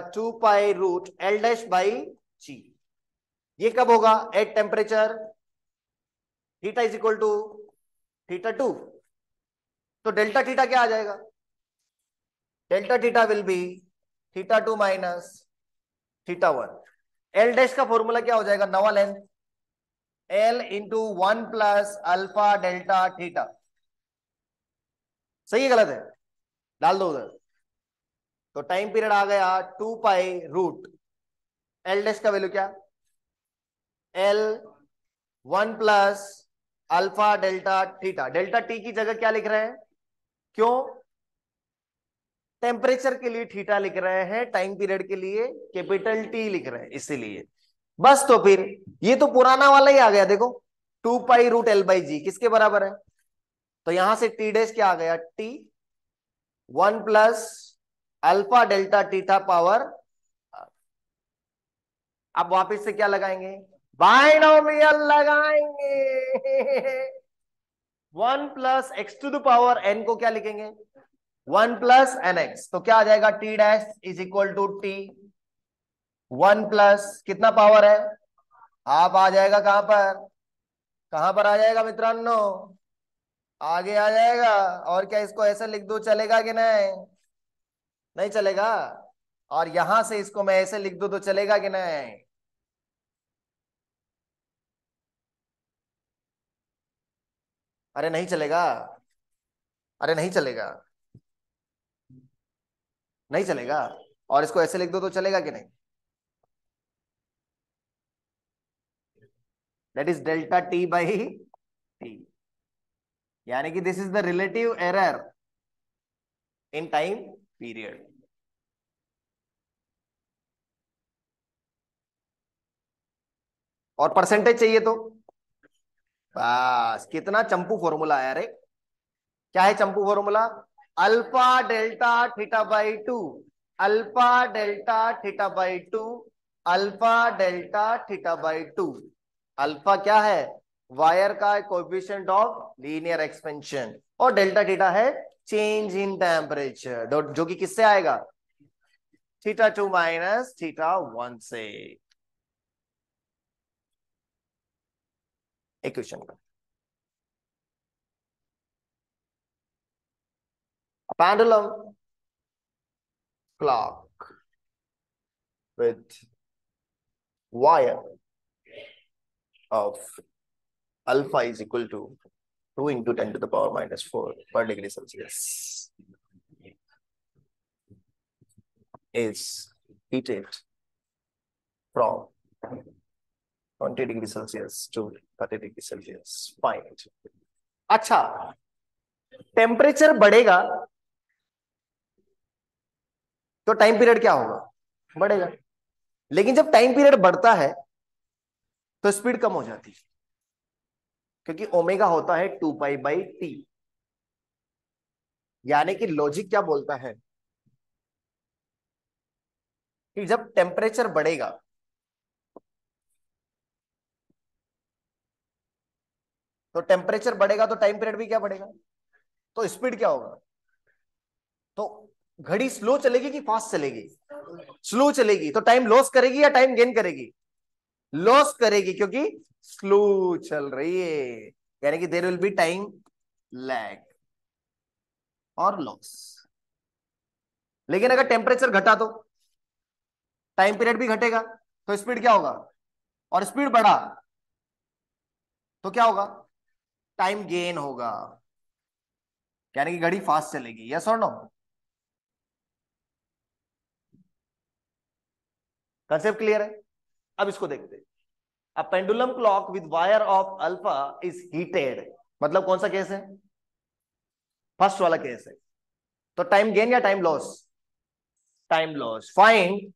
2π√L'/g। ये कब होगा? At temperature theta is equal to θ2। तो डेल्टा थीटा क्या आ जाएगा? Delta theta will be θ2 minus θ1। L dash का फॉर्मूला क्या हो जाएगा? नवा length L into 1 plus alpha delta theta. सही है गलत है? डाल दो उधर। तो टाइम पीरियड आ गया 2π√L डैश का वैल्यू क्या? L 1 plus alpha delta theta. Delta T की जगह क्या लिख रहे हैं? क्यों? टेम्परेचर के लिए थीटा लिख रहे हैं, टाइम पीरियड के लिए कैपिटल टी लिख रहे हैं, इसीलिए। बस तो फिर ये तो पुराना वाला ही आ गया, देखो 2π√L/g किसके बराबर है? तो यहां से टी डैश क्या आ गया? T 1 plus alpha delta theta power. अब वापस से क्या लगाएंगे? बाइनोमियल लगाएंगे। 1 plus X to the power N को क्या लिखेंगे? 1 प्लस एन एक्स। तो क्या आ जाएगा? T dash is equal to T 1 plus कितना पावर है? आप आ जाएगा कहां पर? कहां पर आ जाएगा मित्रांनो? आगे आ जाएगा। और क्या इसको ऐसे लिख दूं, चलेगा कि नहीं? नहीं चलेगा। और यहां से इसको मैं ऐसे लिख दूं तो चलेगा कि नहीं? अरे नहीं चलेगा। अरे नहीं चलेगा। नहीं चलेगा। और इसको ऐसे लिख दो तो चलेगा कि नहीं? That is delta T by T, यानी कि this is the relative error in time period. और परसेंटेज चाहिए तो बस कितना चंपू फॉर्मूला है। अरे क्या है चंपू फॉर्मूला? Alpha delta theta by two, alpha delta theta by two, alpha delta theta by two. Alpha क्या है? वायर का कोएफिशिएंट ऑफ लीनियर एक्सपेंशन, और डेल्टा थीटा है चेंज इन टेम्परेचर, जो कि किससे आएगा? θ2 माइनस θ1 से। एक क्वेश्चन का pendulum clock with wire of alpha is equal to 2 into 10 to the power minus 4 per degree Celsius. is heated from 20 degree Celsius to 30 degree Celsius. Fine. अच्छा, temperature बढ़ेगा तो टाइम पीरियड क्या होगा? बढ़ेगा. लेकिन जब टाइम पीरियड बढ़ता है तो स्पीड कम हो जाती है, क्योंकि ओमेगा होता है 2π/t. यानी कि लॉजिक क्या बोलता है कि जब टेम्परेचर बढ़ेगा तो टेम्परेचर बढ़ेगा तो टाइम पीरियड भी क्या बढ़ेगा, तो स्पीड क्या होगा? तो घड़ी स्लो चलेगी कि फास्ट चलेगी? स्लो चलेगी. तो टाइम लॉस करेगी या टाइम गेन करेगी? लॉस करेगी, क्योंकि स्लो चल रही है. यानी कि there will be time lag और लॉस. लेकिन अगर टेम्परेचर घटा तो टाइम पीरियड भी घटेगा, तो स्पीड क्या होगा? और स्पीड बढ़ा तो क्या होगा? टाइम गेन होगा. यानी कि घड़ी फास्ट चलेगी. यस और नो? कंसेप्ट क्लियर है? अब इसको देखते हैं. A pendulum clock with wire of alpha is heated. मतलब कौन सा केस है? फर्स्ट वाला केस है. तो टाइम गेन या time loss? Time loss. Find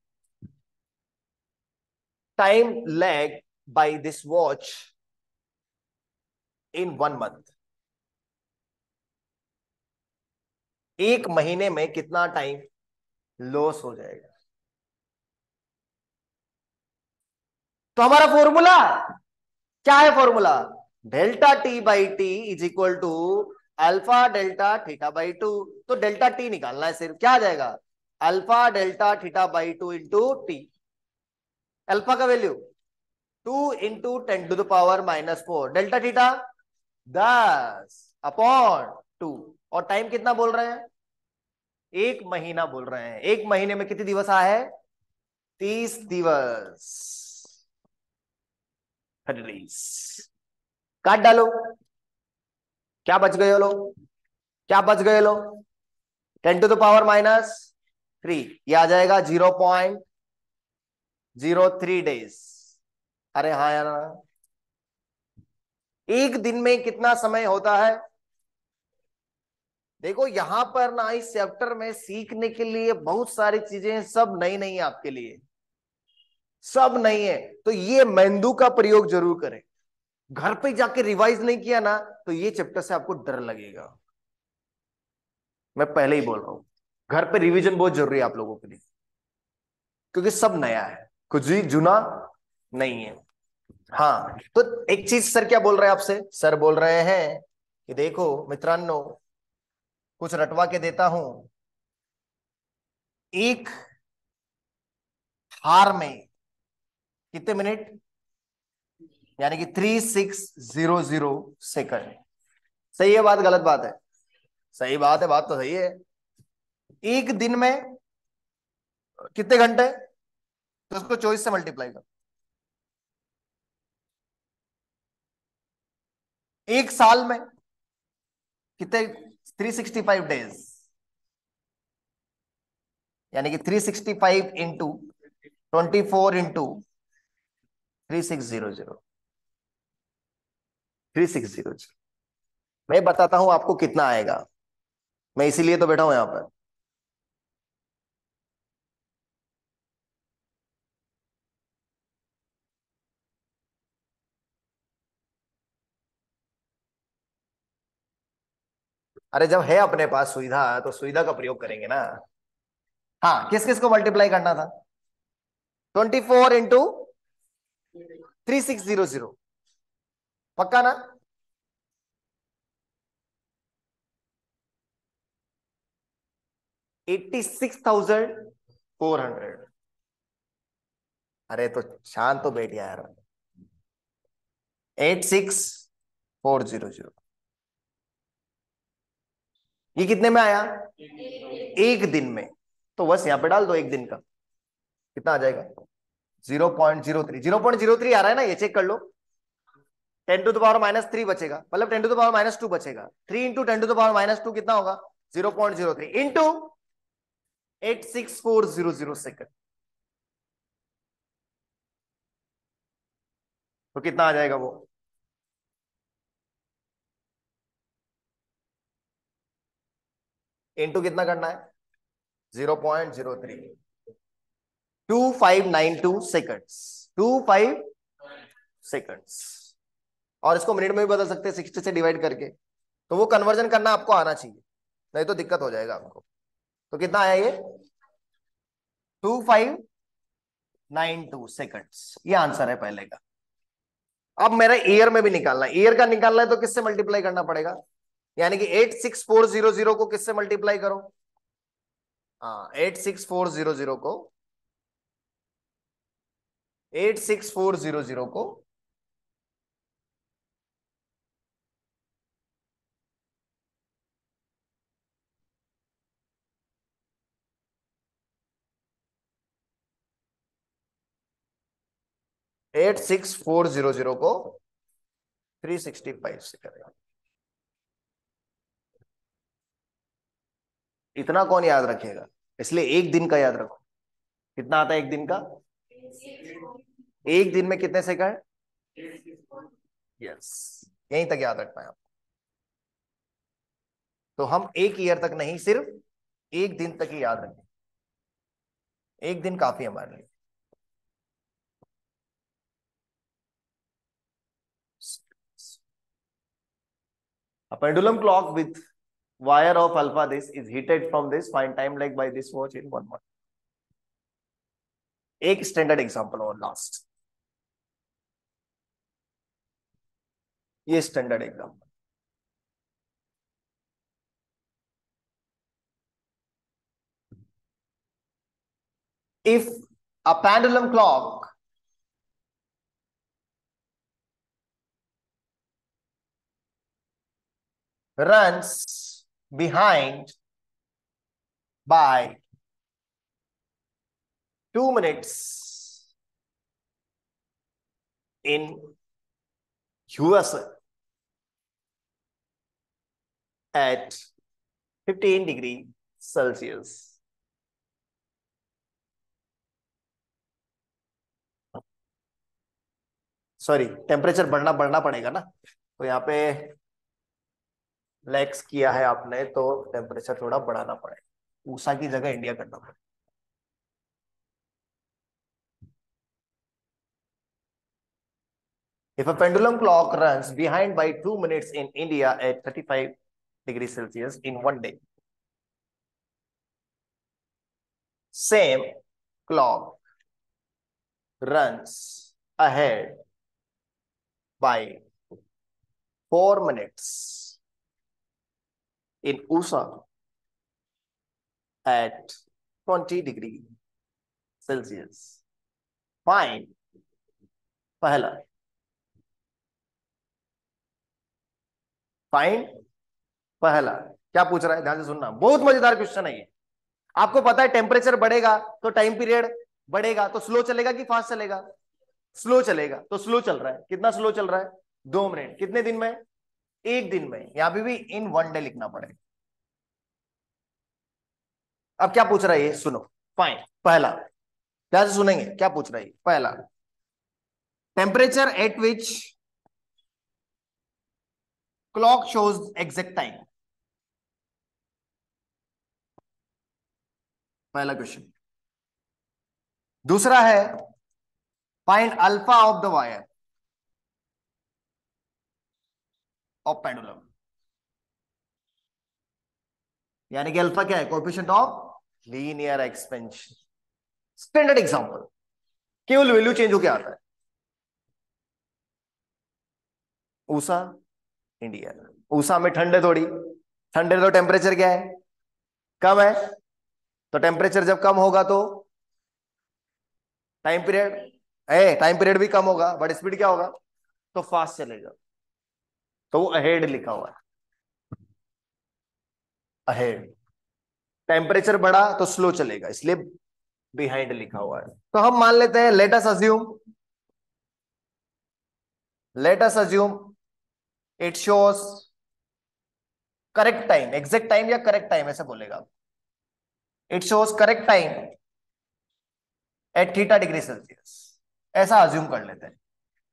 time lag by this watch in 1 month. एक महीने में कितना टाइम लॉस हो जाएगा? तो हमारा फॉर्मूला क्या है? Formula delta T/T is equal to alpha delta theta by two. तो डेल्टा टी निकालना है सिर्फ. क्या आ जाएगा? Alpha delta theta by two into T. Alpha का वैल्यू 2 × 10⁻⁻⁴. Delta theta 10/2. और टाइम कितना बोल रहे हैं? एक महीना बोल रहे हैं. एक महीने में कितने दिवस आए हैं? 30 दिवस. काट डालो. क्या बच गए लो? क्या बच गए लो? 10⁻⁻3. ये आ जाएगा 0.03 डेज. अरे हाँ यार, एक दिन में कितना समय होता है? देखो यहां पर ना, इस चैप्टर में सीखने के लिए बहुत सारी चीजें, सब नई नई है आपके लिए. सब नहीं है. तो ये मेंदू का प्रयोग जरूर करें. घर पे जाके रिवाइज नहीं किया ना तो ये चैप्टर से आपको डर लगेगा. मैं पहले ही बोल रहा हूं, घर पे रिवीजन बहुत जरूरी है आप लोगों के लिए, क्योंकि सब नया है, कुछ भी जुना नहीं है. हाँ, तो एक चीज सर क्या बोल रहे हैं आपसे? सर बोल रहे हैं कि देखो मित्रांनो, कुछ रटवा के देता हूं. एक हार में कितने मिनट? यानी कि 3600 सेकंड. सही है बात? गलत बात है? सही बात है. बात तो सही है. एक दिन में कितने घंटे? तो उसको 24 से मल्टीप्लाई कर. एक साल में कितने? 365 डेज. यानी कि 365 इंटू 24 इंटू 3600. 3600. मैं बताता हूं आपको कितना आएगा. मैं इसीलिए तो बैठा हूं यहां पर. अरे जब है अपने पास सुविधा तो सुविधा का प्रयोग करेंगे ना. हाँ, किस किस को मल्टीप्लाई करना था? 24 इंटू 3600. पक्का ना? 86,400. अरे तो शांत तो बैठ यार. 86,400. ये कितने में आया? एक दिन में. तो बस यहां पे डाल दो एक दिन का. कितना आ जाएगा? 0.03. 0.03 आ रहा है ना, ये चेक कर लो. 10⁻³ बचेगा, मतलब 10⁻², बचेगा. 3 × 10⁻², कितना होगा? 0.03 इंटू 86400 सेकंड। तो कितना आ जाएगा वो? इनटू कितना करना है? 0.03। 2592 सेकंड्स। 25 सेकंड्स। और इसको मिनट में भी बदल सकते हैं 60 से डिवाइड करके। तो वो कन्वर्जन करना आपको आना चाहिए, नहीं तो दिक्कत हो जाएगा आपको। तो कितना आया ये? 2592 सेकंड्स, ये आंसर है पहले का। अब मेरा ईयर में भी निकालना है, ईयर का निकालना है तो किससे मल्टीप्लाई करना पड़ेगा? यानी कि 86400 को किससे मल्टीप्लाई करो? हाँ, 86400 को 365 से करेगा। इतना कौन याद रखेगा, इसलिए एक दिन का याद रखो। कितना आता है एक दिन का? एक दिन में कितने सेकंड? यस, यहीं तक याद रखना है आपको। तो हम एक ईयर तक नहीं, सिर्फ एक दिन तक ही याद रखें। एक दिन काफी हमारे लिए। A pendulum clock with wire of alpha this is heated from this, find time like by this watch in 1 month. एक स्टैंडर्ड एग्जांपल और लास्ट, ये standard example. If a pendulum clock runs behind by 2 minutes in USA at 15 degree Celsius, sorry temperature बढ़ना बढ़ना पड़ेगा ना, तो यहाँ पे लेक्स किया है आपने, तो टेम्परेचर थोड़ा बढ़ाना पड़ेगा, ऊषा की जगह इंडिया करना पड़ेगा। If a pendulum clock runs behind by 2 minutes in India at 35 degrees Celsius in 1 day, same clock runs ahead by 4 minutes in USA at 20 degrees Celsius. Find पहला, फाइंड पहला। क्या पूछ रहा है, ध्यान से सुनना, बहुत मजेदार क्वेश्चन है ये। आपको पता है टेम्परेचर बढ़ेगा तो टाइम पीरियड बढ़ेगा, तो स्लो चलेगा कि फास्ट चलेगा? स्लो चलेगा, तो स्लो चल रहा है। कितना स्लो चल रहा है? 2 मिनट। कितने दिन में? एक दिन में। यहां पे भी इन 1 डे लिखना पड़ेगा। अब क्या पूछ रहा है ये सुनो, फाइन पहला, ध्यान से सुनेंगे क्या पूछ रहा है। पहला, temperature at which clock shows exact time, पहला क्वेश्चन। दूसरा है find alpha of the wire of pendulum, यानी कि अल्फा क्या है? Coefficient of linear expansion. Standard example, केवल वैल्यू चेंज होके आता है। ऊषा इंडिया, ऊषा में ठंड है थोड़ी, ठंड है तो टेम्परेचर क्या है? कम है। तो टेम्परेचर जब कम होगा तो टाइम पीरियड है, टाइम पीरियड भी कम होगा, बट स्पीड क्या होगा? तो फास्ट चलेगा। तो वो अहेड लिखा हुआ है, अहेड। टेम्परेचर बढ़ा तो स्लो चलेगा, इसलिए बिहाइंड लिखा हुआ है। तो हम मान लेते हैं, let us assume it shows correct time, exact time या करेक्ट टाइम ऐसे बोलेगा। It shows correct time at theta degree Celsius, ऐसा अज्यूम कर लेते हैं।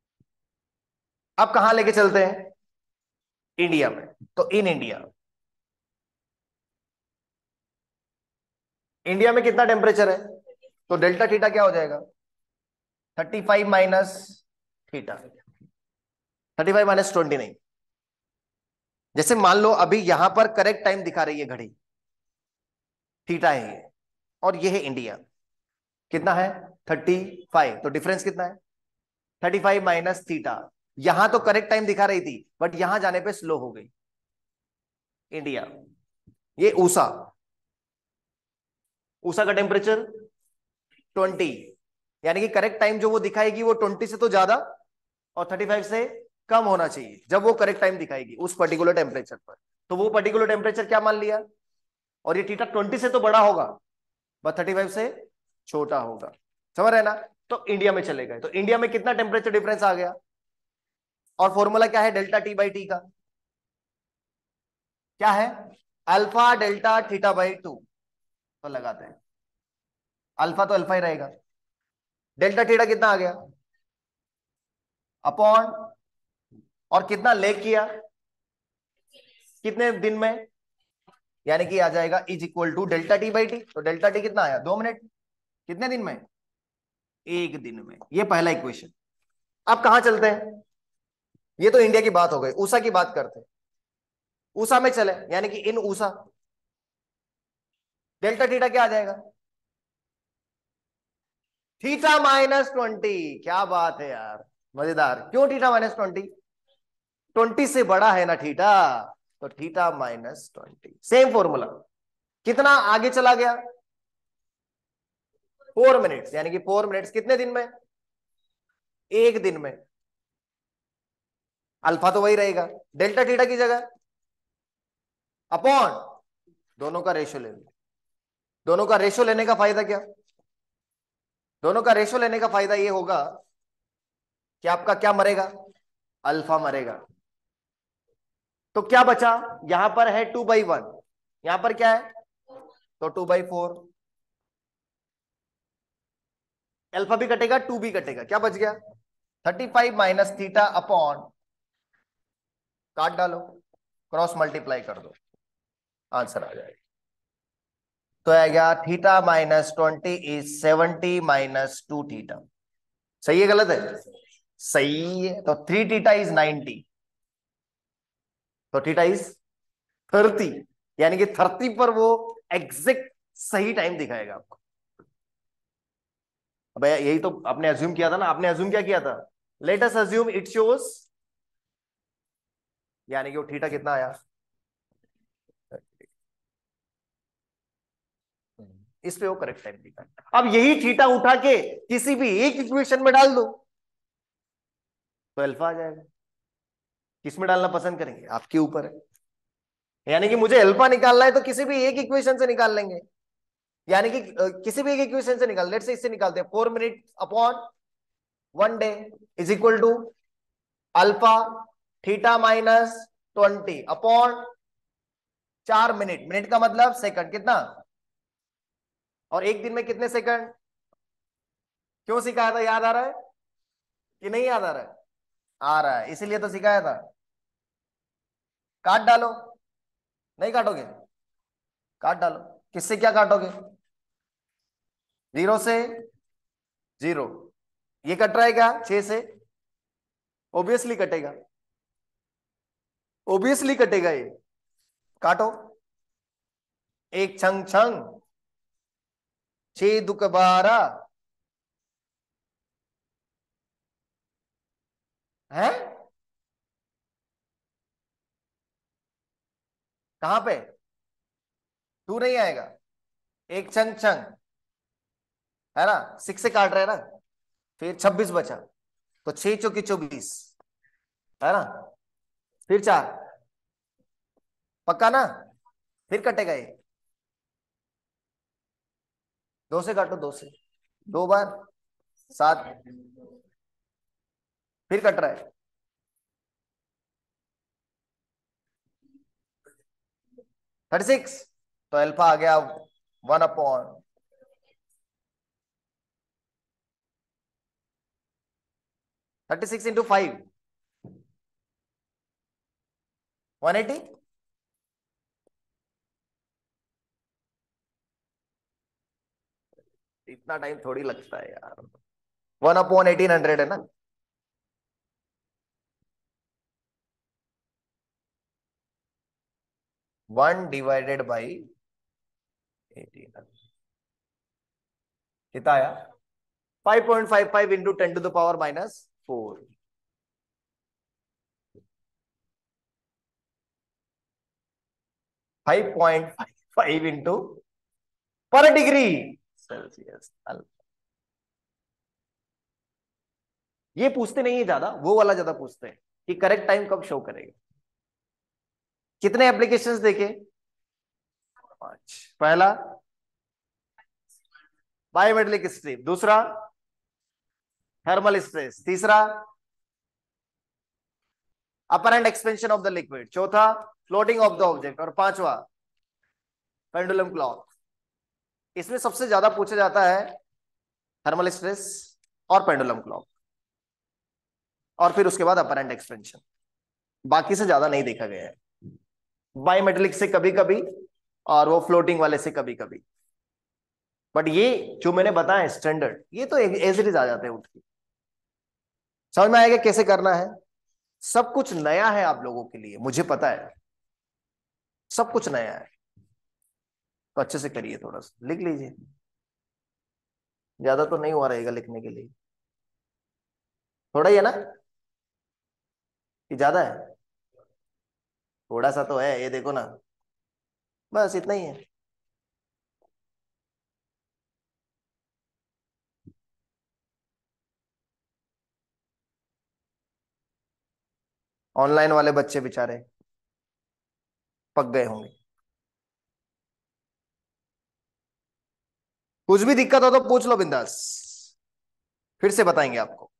अब कहां लेके चलते हैं? इंडिया में। तो इन इंडिया, इंडिया में कितना टेम्परेचर है? तो डेल्टा थीटा क्या हो जाएगा? 35 माइनस थीटा। 35 - 20 नहीं, जैसे मान लो अभी यहां पर करेक्ट टाइम दिखा रही है घड़ी, थीटा है ये, और ये है इंडिया, कितना है? 35। तो डिफरेंस कितना है? 35 माइनस थीटा। यहां तो करेक्ट टाइम दिखा रही थी, बट यहां जाने पे स्लो हो गई इंडिया। ये ऊषा, ऊषा का टेम्परेचर 20, यानी कि करेक्ट टाइम जो वो दिखाएगी वो 20 से तो ज्यादा और 35 से कम होना चाहिए जब वो करेक्ट टाइम दिखाएगी उस पर्टिकुलर टेम्परेचर पर। तो वो पर्टिकुलर टेम्परेचर क्या मान लिया? और ये थीटा 20 से तो बड़ा होगा, बस 35 से छोटा होगा। समझ रहे ना? तो इंडिया में चले गए, तो इंडिया में कितना टेम्परेचर डिफरेंस आ गया? और फॉर्मूला क्या है डेल्टा टी बाई टी का? क्या है? Alpha delta theta by 2। तो लगाते हैं, अल्फा तो अल्फा ही रहेगा, डेल्टा थीटा कितना आ गया? अपॉन, और कितना लेग किया, कितने दिन में, यानी कि आ जाएगा is equal to delta T by T. तो डेल्टा टी कितना आया? 2 मिनट। कितने दिन में? एक दिन में। ये पहला इक्वेशन। अब कहां चलते हैं? ये तो इंडिया की बात हो गई, ऊषा की बात करते हैं। ऊषा में चले, यानी कि इन ऊषा, डेल्टा थीटा क्या आ जाएगा? थीटा - 20। क्या बात है यार, मजेदार। क्यों थीटा - 20? 20 से बड़ा है ना थीटा, तो थीटा - 20। Same formula. कितना आगे चला गया? 4 मिनट्स, यानी कि 4 मिनट्स कितने दिन में? एक दिन में। अल्फा तो वही रहेगा, डेल्टा थीटा की जगह अपॉन दोनों का रेशियो ले लो। दोनों का रेशियो लेने का फायदा क्या? दोनों का रेशियो लेने का फायदा ये होगा कि आपका क्या मरेगा? अल्फा मरेगा। तो क्या बचा? यहां पर है 2/1, यहां पर क्या है? तो 2/4। अल्फा भी कटेगा, 2 भी कटेगा, क्या बच गया? 35 माइनस थीटा अपॉन, काट डालो, क्रॉस मल्टीप्लाई कर दो, आंसर आ जाएगा। तो आ गया थीटा - 20 इज 70 माइनस 2 थीटा। सही है गलत है? सही है। तो 3 थीटा इज 90, तो थीटा इज 30, यानी कि 30 पर वो एग्जैक्ट सही टाइम दिखाएगा आपको। अब यही तो आपने अज्यूम किया था ना, आपने अज्यूम क्या किया था? Let us assume it shows, यानी कि वो थीटा कितना आया? इस पे वो करेक्ट टाइम दिखा। अब यही थीटा उठा के किसी भी एक इक्वेशन में डाल दो तो अल्फा आ जाएगा। किसमें डालना पसंद करेंगे, आपके ऊपर है। यानी कि मुझे अल्फा निकालना है तो किसी भी एक इक्वेशन से निकाल लेंगे, यानी कि किसी भी एक इक्वेशन से निकाल, लेट से इससे निकालते हैं 4 minute upon 1 day is equal to alpha theta - 20 upon 4 minute. Minute का मतलब सेकंड, कितना? और एक दिन में कितने सेकंड? क्यों सिखाया था, याद आ रहा है कि नहीं याद आ रहा है? आ रहा है, इसीलिए तो सिखाया था। काट डालो। नहीं काटोगे? काट डालो। किससे क्या काटोगे? 0 से 0। ये कट रहा है क्या 6 से? ओबियसली कटेगा, ओबियसली कटेगा ये। काटो। एक छंग छंग, 6 दूक 12 है। कहां पे? 2 नहीं आएगा। एक छंग छंग है ना, 6 से काट रहे हैं ना, फिर 26 बचा, तो 6 चौकी 24 है ना, फिर 4, पक्का ना? फिर कटेगा ये। 2 से काटो, 2 से 2 बार 7, फिर कट रहा है 36। तो अल्फा आ गया 1/, 36 × 5, 180। इतना टाइम थोड़ी लगता है यार। 1/1800 है ना। 1/1800 कितना आया? 5.55 इंटू 10⁻⁻⁴। 5.55 इंटू पर डिग्री सेल्सियस। ये पूछते नहीं है ज्यादा, वो वाला ज्यादा पूछते हैं कि करेक्ट टाइम कब शो करेगा। कितने एप्लीकेशंस देखे? 5। पहला बायोमेट्रिक स्ट्रिप, दूसरा थर्मल स्ट्रेस, तीसरा upper end expansion of the liquid, चौथा फ्लोटिंग ऑफ द ऑब्जेक्ट, और पांचवा पेंडुलम क्लॉक। इसमें सबसे ज्यादा पूछा जाता है थर्मल स्ट्रेस और पेंडुलम क्लॉक, और फिर उसके बाद अपर एंड एक्सपेंशन। बाकी से ज्यादा नहीं देखा गया है। बायोमेट्रिक से कभी कभी, और वो फ्लोटिंग वाले से कभी कभी। बट ये जो मैंने बताया स्टैंडर्ड, ये तो एज इट इज आ जाते हैं उठ के। समझ में आएगा कैसे करना है। सब कुछ नया है आप लोगों के लिए, मुझे पता है सब कुछ नया है। तो अच्छे से करिए, थोड़ा सा लिख लीजिए। ज्यादा तो नहीं हुआ रहेगा लिखने के लिए, थोड़ा ही है ना कि ज्यादा है? थोड़ा सा तो है, ये देखो ना, बस इतना ही है। ऑनलाइन वाले बच्चे बेचारे पक गए होंगे। कुछ भी दिक्कत हो तो पूछ लो बिंदास, फिर से बताएंगे आपको।